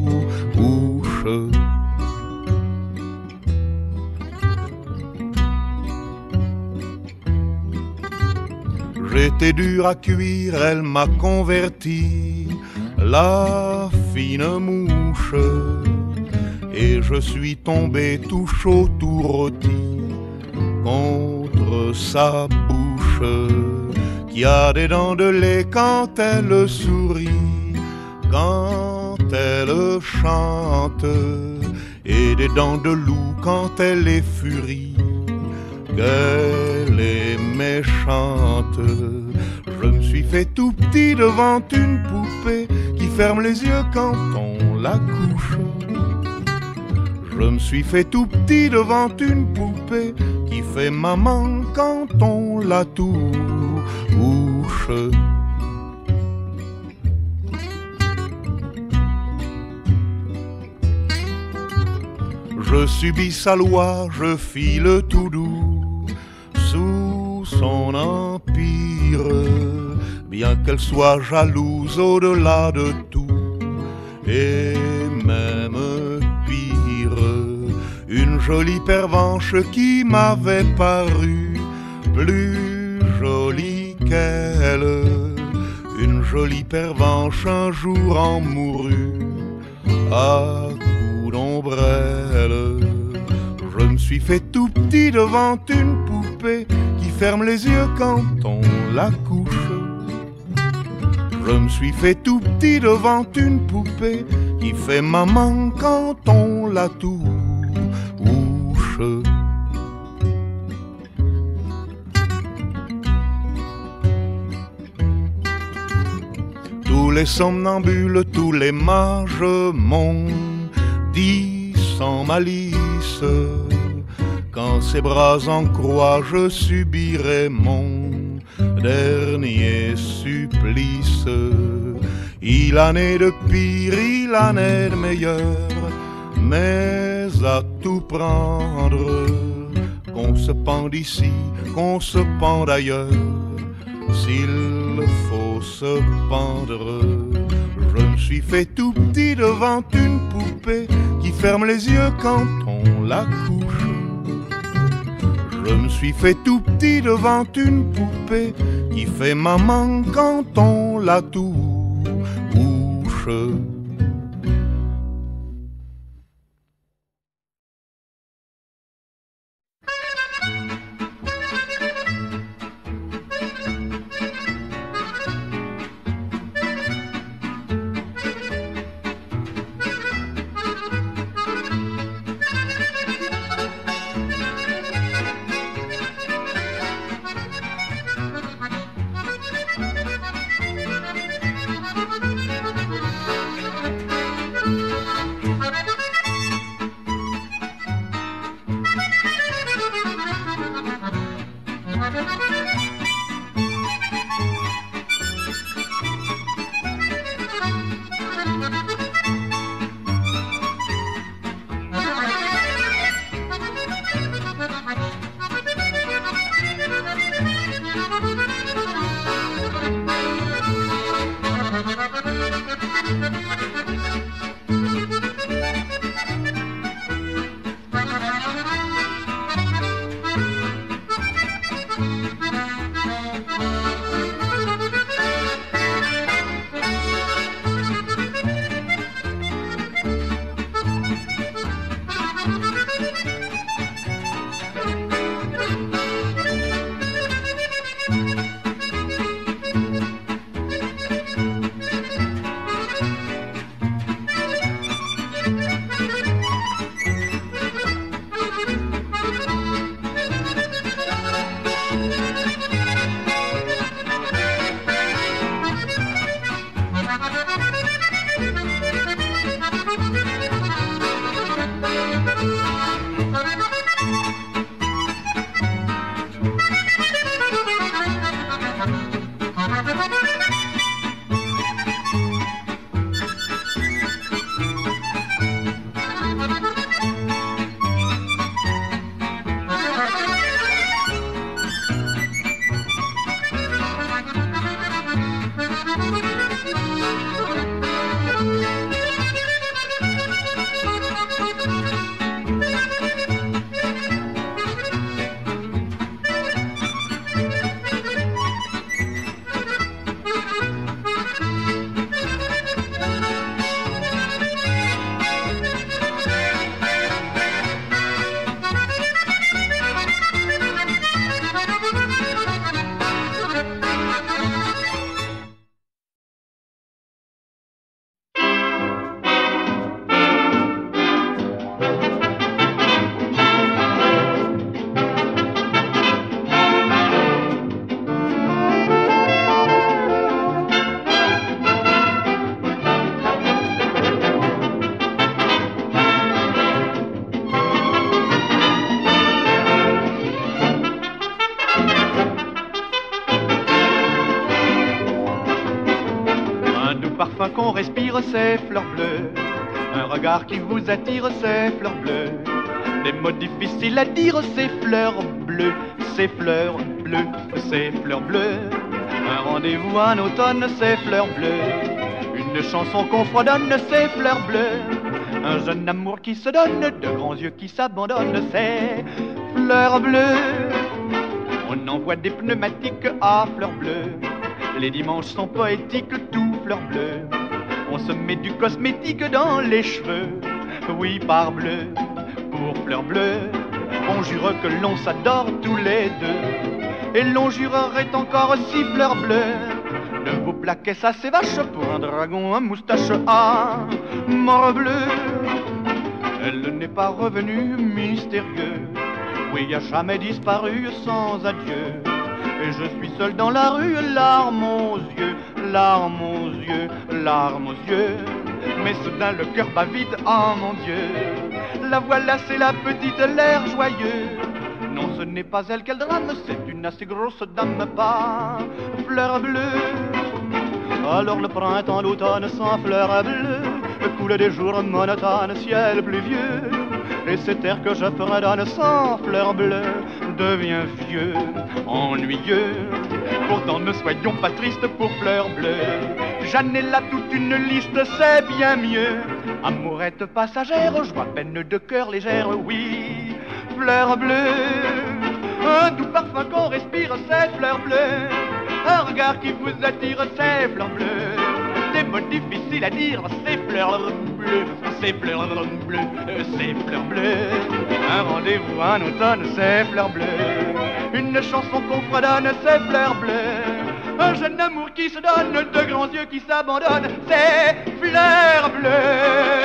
J'étais dur à cuire, elle m'a converti, la fine mouche. Et je suis tombé tout chaud, tout rôti contre sa bouche, qui a des dents de lait quand elle sourit, quand elle chante, et des dents de loup quand elle est furie, qu'elle est méchante. Je me suis fait tout petit devant une poupée qui ferme les yeux quand on la couche. Je me suis fait tout petit devant une poupée qui fait maman quand on la touche. Je subis sa loi, je file tout doux sous son empire, bien qu'elle soit jalouse au-delà de tout, et même une jolie pervenche qui m'avait paru plus jolie qu'elle. Une jolie pervenche un jour en mourut à coups d'ombrelle. Je me suis fait tout petit devant une poupée qui ferme les yeux quand on la couche. Je me suis fait tout petit devant une poupée qui fait maman quand on la touche. Tous les somnambules, tous les mages m'ont dit sans malice, quand ses bras en croix je subirai mon dernier supplice. Il en est de pire, il en est de meilleur, mais à tout prendre, qu'on se pende ici, qu'on se pende ailleurs, s'il faut se pendre. Je me suis fait tout petit devant une poupée qui ferme les yeux quand on la couche. Je me suis fait tout petit devant une poupée qui fait maman quand on la touche. c'est fleur bleue. Un regard qui vous attire, c'est fleur bleue. Des mots difficiles à dire, c'est fleur bleue, c'est fleur bleue, c'est fleur bleue. Un rendez-vous en automne, c'est fleur bleue. Une chanson qu'on fredonne, c'est fleur bleue. Un jeune amour qui se donne, de grands yeux qui s'abandonnent, c'est fleur bleue. On envoie des pneumatiques à fleur bleue. Les dimanches sont poétiques, tout fleur bleue. On se met du cosmétique dans les cheveux, oui parbleu, pour fleur bleue. On jure que l'on s'adore tous les deux, et l'on jurerait encore si fleur bleue ne vous plaquait ça c'est vache pour un dragon, un moustache à morbleu. Elle n'est pas revenue mystérieux, oui, a jamais disparu sans adieu. Et je suis seul dans la rue, larmes aux yeux, larmes aux yeux, larmes aux yeux. Mais soudain le cœur bat vite, oh mon Dieu. La voilà, c'est la petite, l'air joyeux. Non, ce n'est pas elle qu'elle drame, c'est une assez grosse dame, pas fleur bleue. Alors le printemps, l'automne sans fleur bleue coule des jours monotones, ciel pluvieux. Et cet air que je fredonne sans fleur bleue devient vieux, ennuyeux. Pourtant ne soyons pas tristes pour fleur bleue. J'en ai là toute une liste, c'est bien mieux. Amourette passagère, joie peine de cœur légère, oui, fleur bleue. Un doux parfum qu'on respire, c'est fleur bleue. Un regard qui vous attire, c'est fleur bleue. Des mots difficiles à dire, c'est fleur bleue, c'est fleur bleue, c'est fleur bleue. Un rendez-vous en automne, c'est fleur bleue. Une chanson qu'on fredonne, c'est fleur bleue. Un jeune amour qui se donne, de grands yeux qui s'abandonnent, c'est fleur bleue.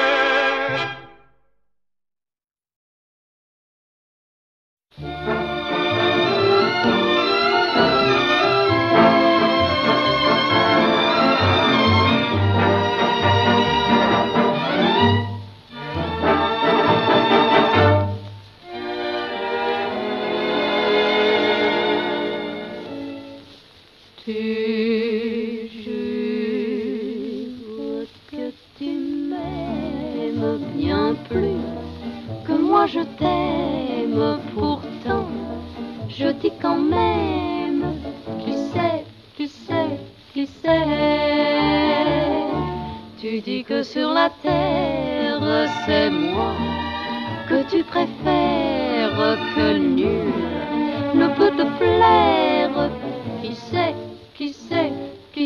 Je t'aime pourtant, je dis quand même, qui sait, qui sait, qui sait. Tu dis que sur la terre c'est moi que tu préfères, que nul ne peut te plaire. Qui sait, qui sait, qui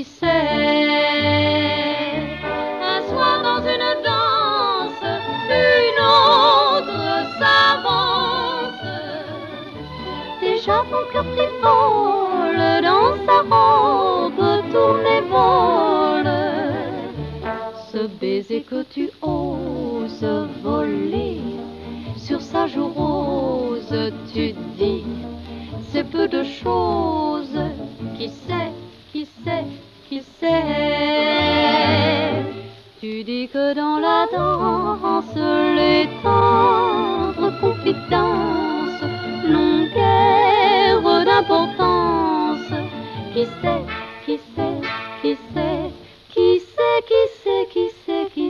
sait. Un soir dans une danse, une autre s'avance. Déjà ton cœur frivole dans sa robe tourne et vole. Ce baiser que tu oses voler sur sa joue rose, tu dis c'est peu de choses. Qui sait, qui sait, qui sait. Tu dis que dans la danse les tendres confidences n'ont guère d'importance. Qui sait, qui sait, qui sait, qui sait, qui sait, qui sait, qui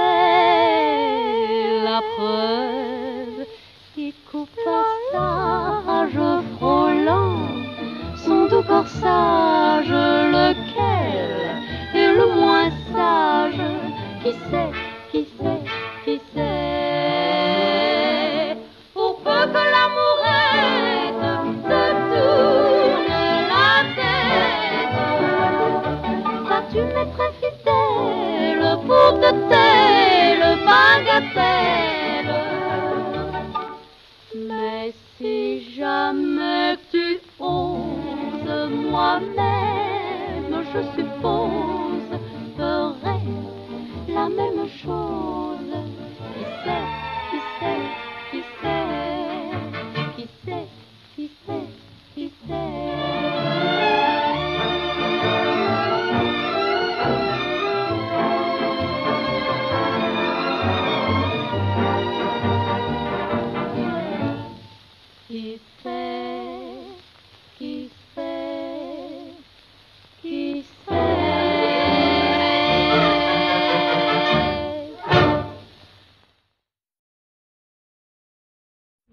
sait. La preuve qui coupe passage frôlant son doux corsage, lequel est le moins sage. Qui sait, qui sait, qui sait. Pour peu que l'amourette te tourne la tête, vas-tu m'être infidèle pour de telles bagatelles. Mais si jamais tu oses moi-même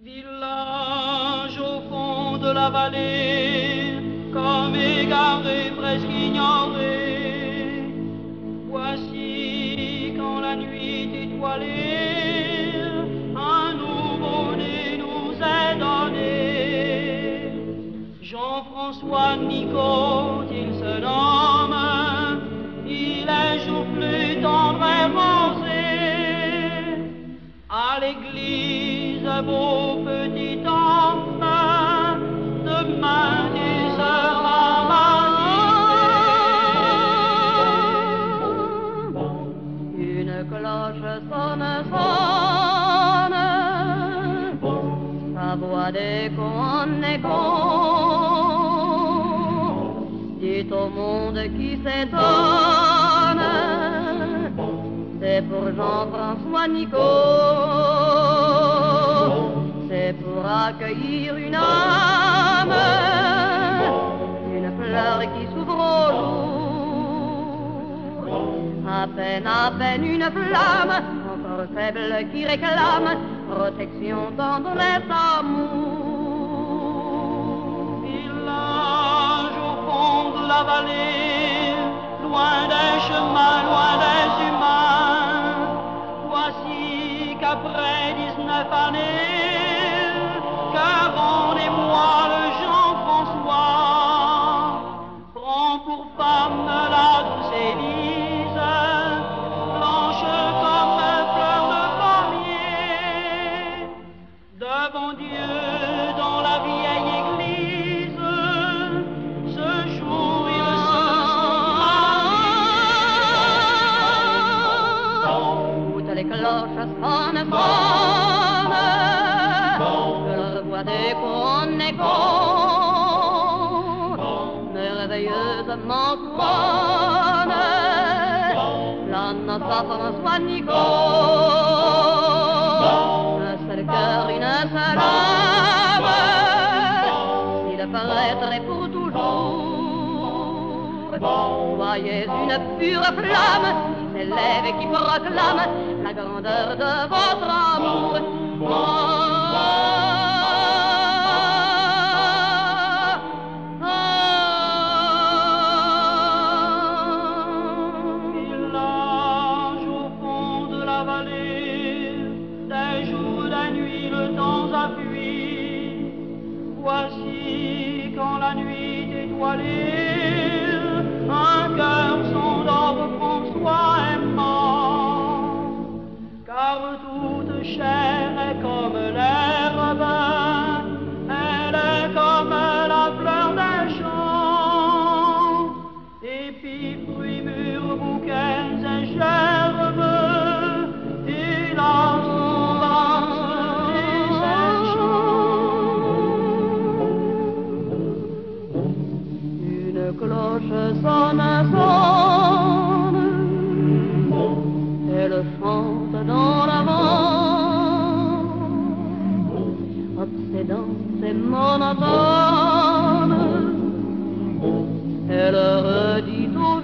Village au fond de la vallée, comme égaré, presque ignoré. Voici quand la nuit étoilée, un nouveau-né nous est donné. Jean-François Nicot, il se nomme, il est joufflu, tendre et rosé. À l'église, vos petits enfants, demain tu seras marié. Une cloche sonne, sonne, sa voix d'écho en écho, dit au monde qui s'étonne, c'est pour Jean-François Nicot, c'est pour accueillir une âme, une fleur qui s'ouvre au jour, à peine, à peine une flamme, encore faible qui réclame protection, tendresse, amour. Village au fond de la vallée, loin des chemins, loin des humains, voici qu'après dix-neuf années, que rendez-moi le Jean-François, prend pour femme la douce Élise, blanche comme fleur de pommier, devant Dieu dans la vieille église, ce jour il se les cloches sonnent, sonnent, que leur voix d'écho en écho, merveilleusement couronne la noce à François Nicot. Un seul cœur, une seule âme, s'il paraîtrait pour toujours, voyez une pure flamme s'élève et qui proclame la grandeur de votre amour. Oh, oh, oh. Village au fond de la vallée, des jours, des nuits, le temps a fui. Voici quand la nuit étoilée, un cœur s'endort, François est mort, car toute chair est comme l'herbe, elle est comme la fleur des champs, épis, fruits, mûrs, bouquets et gerbes, et la sauvage et ses chants. Une cloche sonne, sonne, elle chante dans l'avant, obsédante et monotone, elle redit aux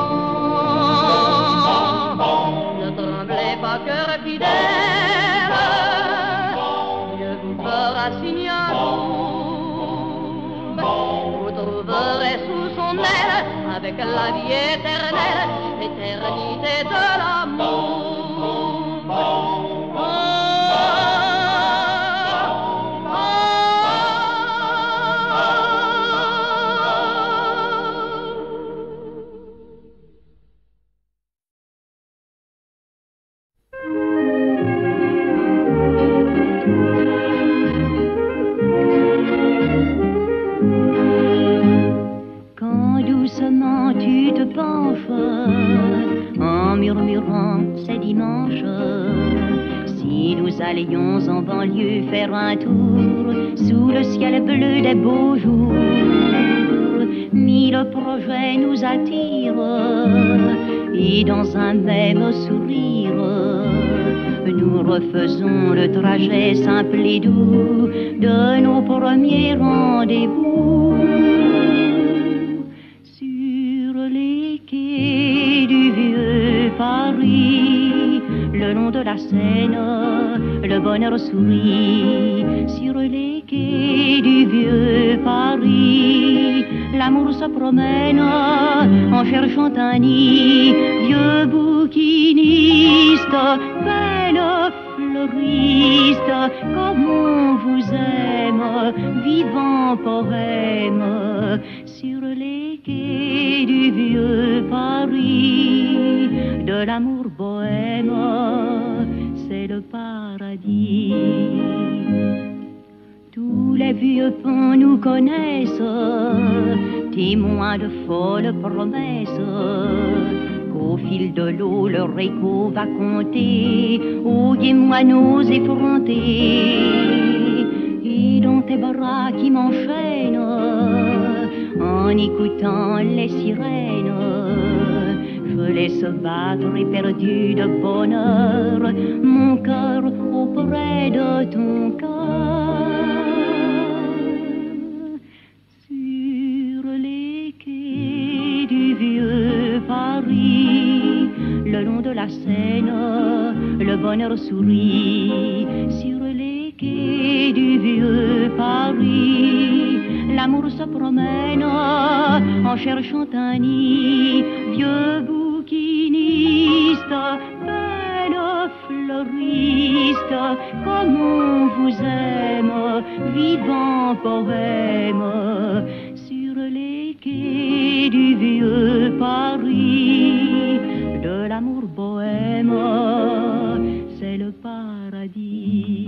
vivants, ne tremblez pas, cœur fidèle, Dieu vous fera signe un jour, vous trouverez sous son aile, avec la vie éternelle, l'éternité de l'amour. Oh, oh, Quand doucement tu te penches en murmurant ces dimanches, si nous allions en banlieue faire un tour sous le ciel bleu des beaux jours, mille projets nous attirent et dans un même sourire nous refaisons le trajet simple et doux de nos premiers rendez-vous. Sur les quais du vieux Paris, le long de la Seine, le bonheur sourit sur les quais du vieux Paris. L'amour se promène en cherchant un nid, vieux bouquiniste, belle fleuriste, comme on vous aime, vivant poème, sur les quais du vieux Paris, de l'amour bohème, c'est le paradis. Tous les vieux ponts nous connaissent, témoins de folles promesses, qu'au fil de l'eau leur écho va compter aux gai moineaux effrontés. Et dans tes bras qui m'enchaînent, en écoutant les sirènes, je laisse battre éperdu de bonheur mon cœur auprès de ton cœur. Sur les quais du vieux Paris, le long de la Seine, le bonheur sourit. Sur les quais du vieux Paris, l'amour se promène en cherchant un nid, vieux bouquiniste, belle fleuriste, comme on vous aime, vivant poème, sur les quais du vieux Paris, de l'amour bohème, c'est le paradis.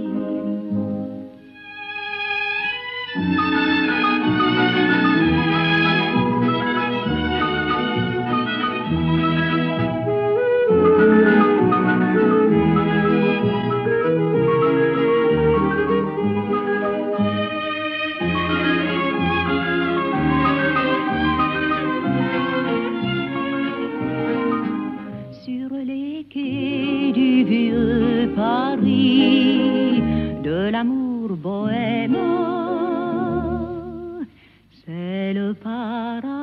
Sur les quais du vieux Paris, de l'amour bohème, c'est le paradis.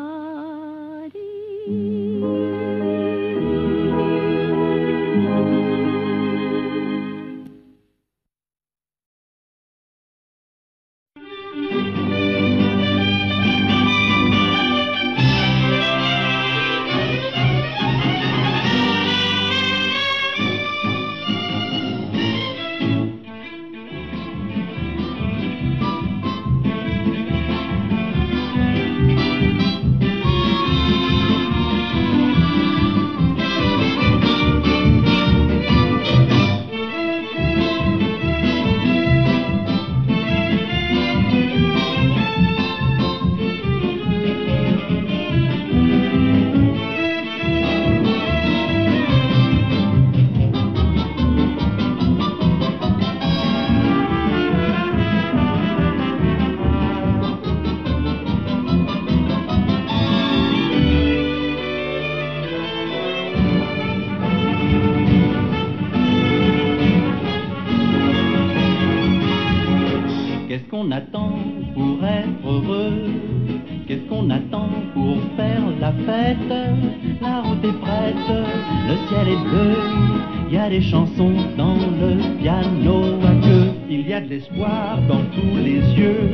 Qu'est-ce qu'on attend pour être heureux? Qu'est-ce qu'on attend pour faire la fête? La route est prête, le ciel est bleu, il y a des chansons dans le piano à queue. Il y a de l'espoir dans tous les yeux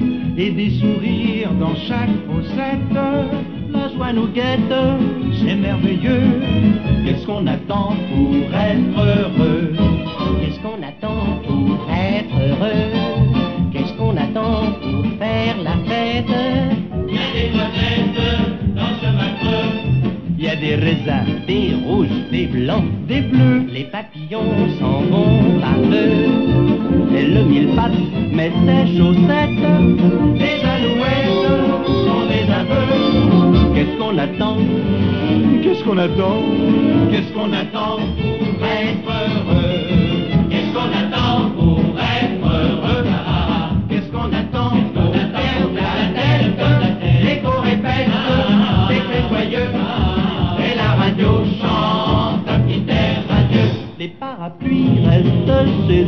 et des sourires dans chaque fossette. La joie nous guette, c'est merveilleux. Qu'est-ce qu'on attend pour être heureux? Qu'est-ce qu'on attend pour être heureux? Qu'est-ce qu'on attend pour faire la fête? Il y a des noisettes dans ce macreux. Il y a des raisins, des rouges, des blancs, des bleus. Les papillons s'en vont par deux. Et le mille pattes met ses chaussettes. Les alouettes sont des aveux. Qu'est-ce qu'on attend? Qu'est-ce qu'on attend? Qu'est-ce qu'on attend pour être heureux? Qu'est-ce qu'on attend pour être heureux? Qu'est-ce qu'on attend pour faire la tête? L'écho répète, c'est très joyeux. Et la radio chante un petit air radieux. Les parapluies restent chez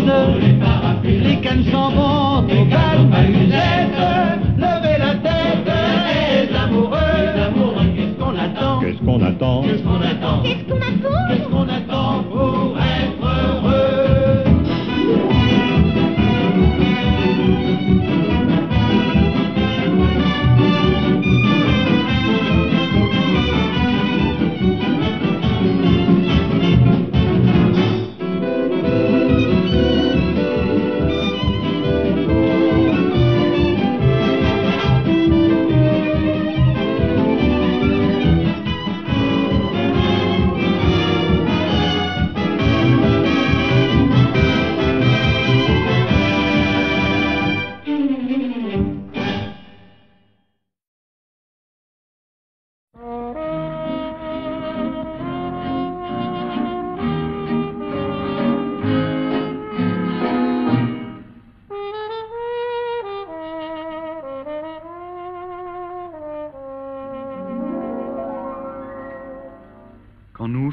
eux. Les cannes s'en vont au calme à usette. Levez la tête, les amoureux. Qu'est-ce qu'on attend? Qu'est-ce qu'on attend? Qu'est-ce qu'on attend? Qu'est-ce qu'on attend? Qu'est-ce qu'on attend pour être heureux?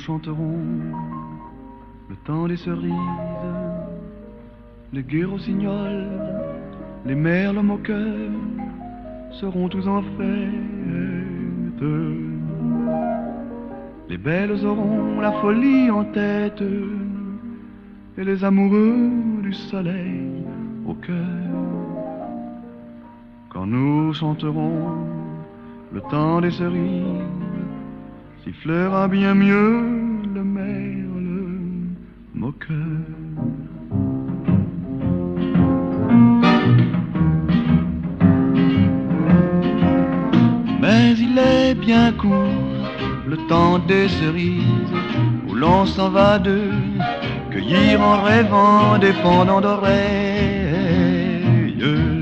chanterons le temps des cerises, les gueux rossignols, les merles moqueurs seront tous en fête. Les belles auront la folie en tête et les amoureux du soleil au cœur. Quand nous chanterons le temps des cerises, sifflera bien mieux le merle moqueur. Mais il est bien court le temps des cerises, où l'on s'en va de cueillir en rêvant des pendants d'oreilles.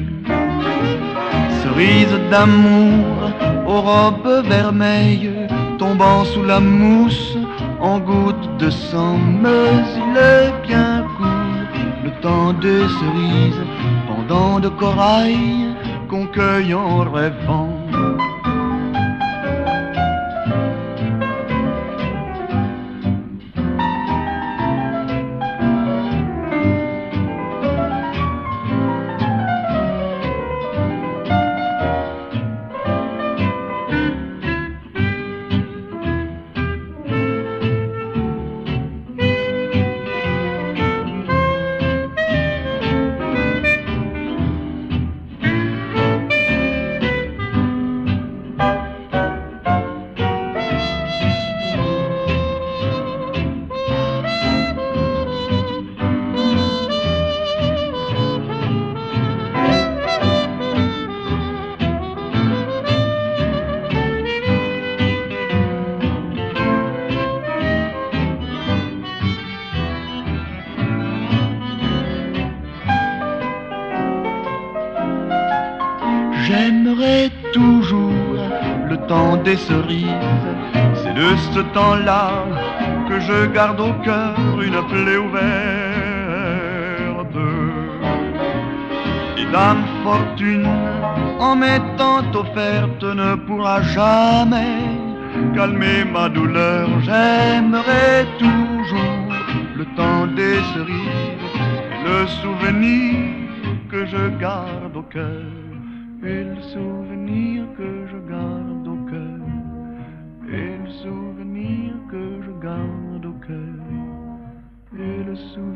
Cerises d'amour aux robes vermeilles, tombant sous la mousse en gouttes de sang. Mais il est bien court le temps des cerises, pendant de corail qu'on cueille en rêvant. J'aimerais toujours le temps des cerises, c'est de ce temps-là que je garde au cœur une plaie ouverte. Et Dame Fortune, en m'étant offerte, ne pourra jamais calmer ma douleur. J'aimerais toujours le temps des cerises, et le souvenir que je garde au cœur. Et le souvenir que je garde au cœur, et le souvenir que je garde au cœur, et le souvenir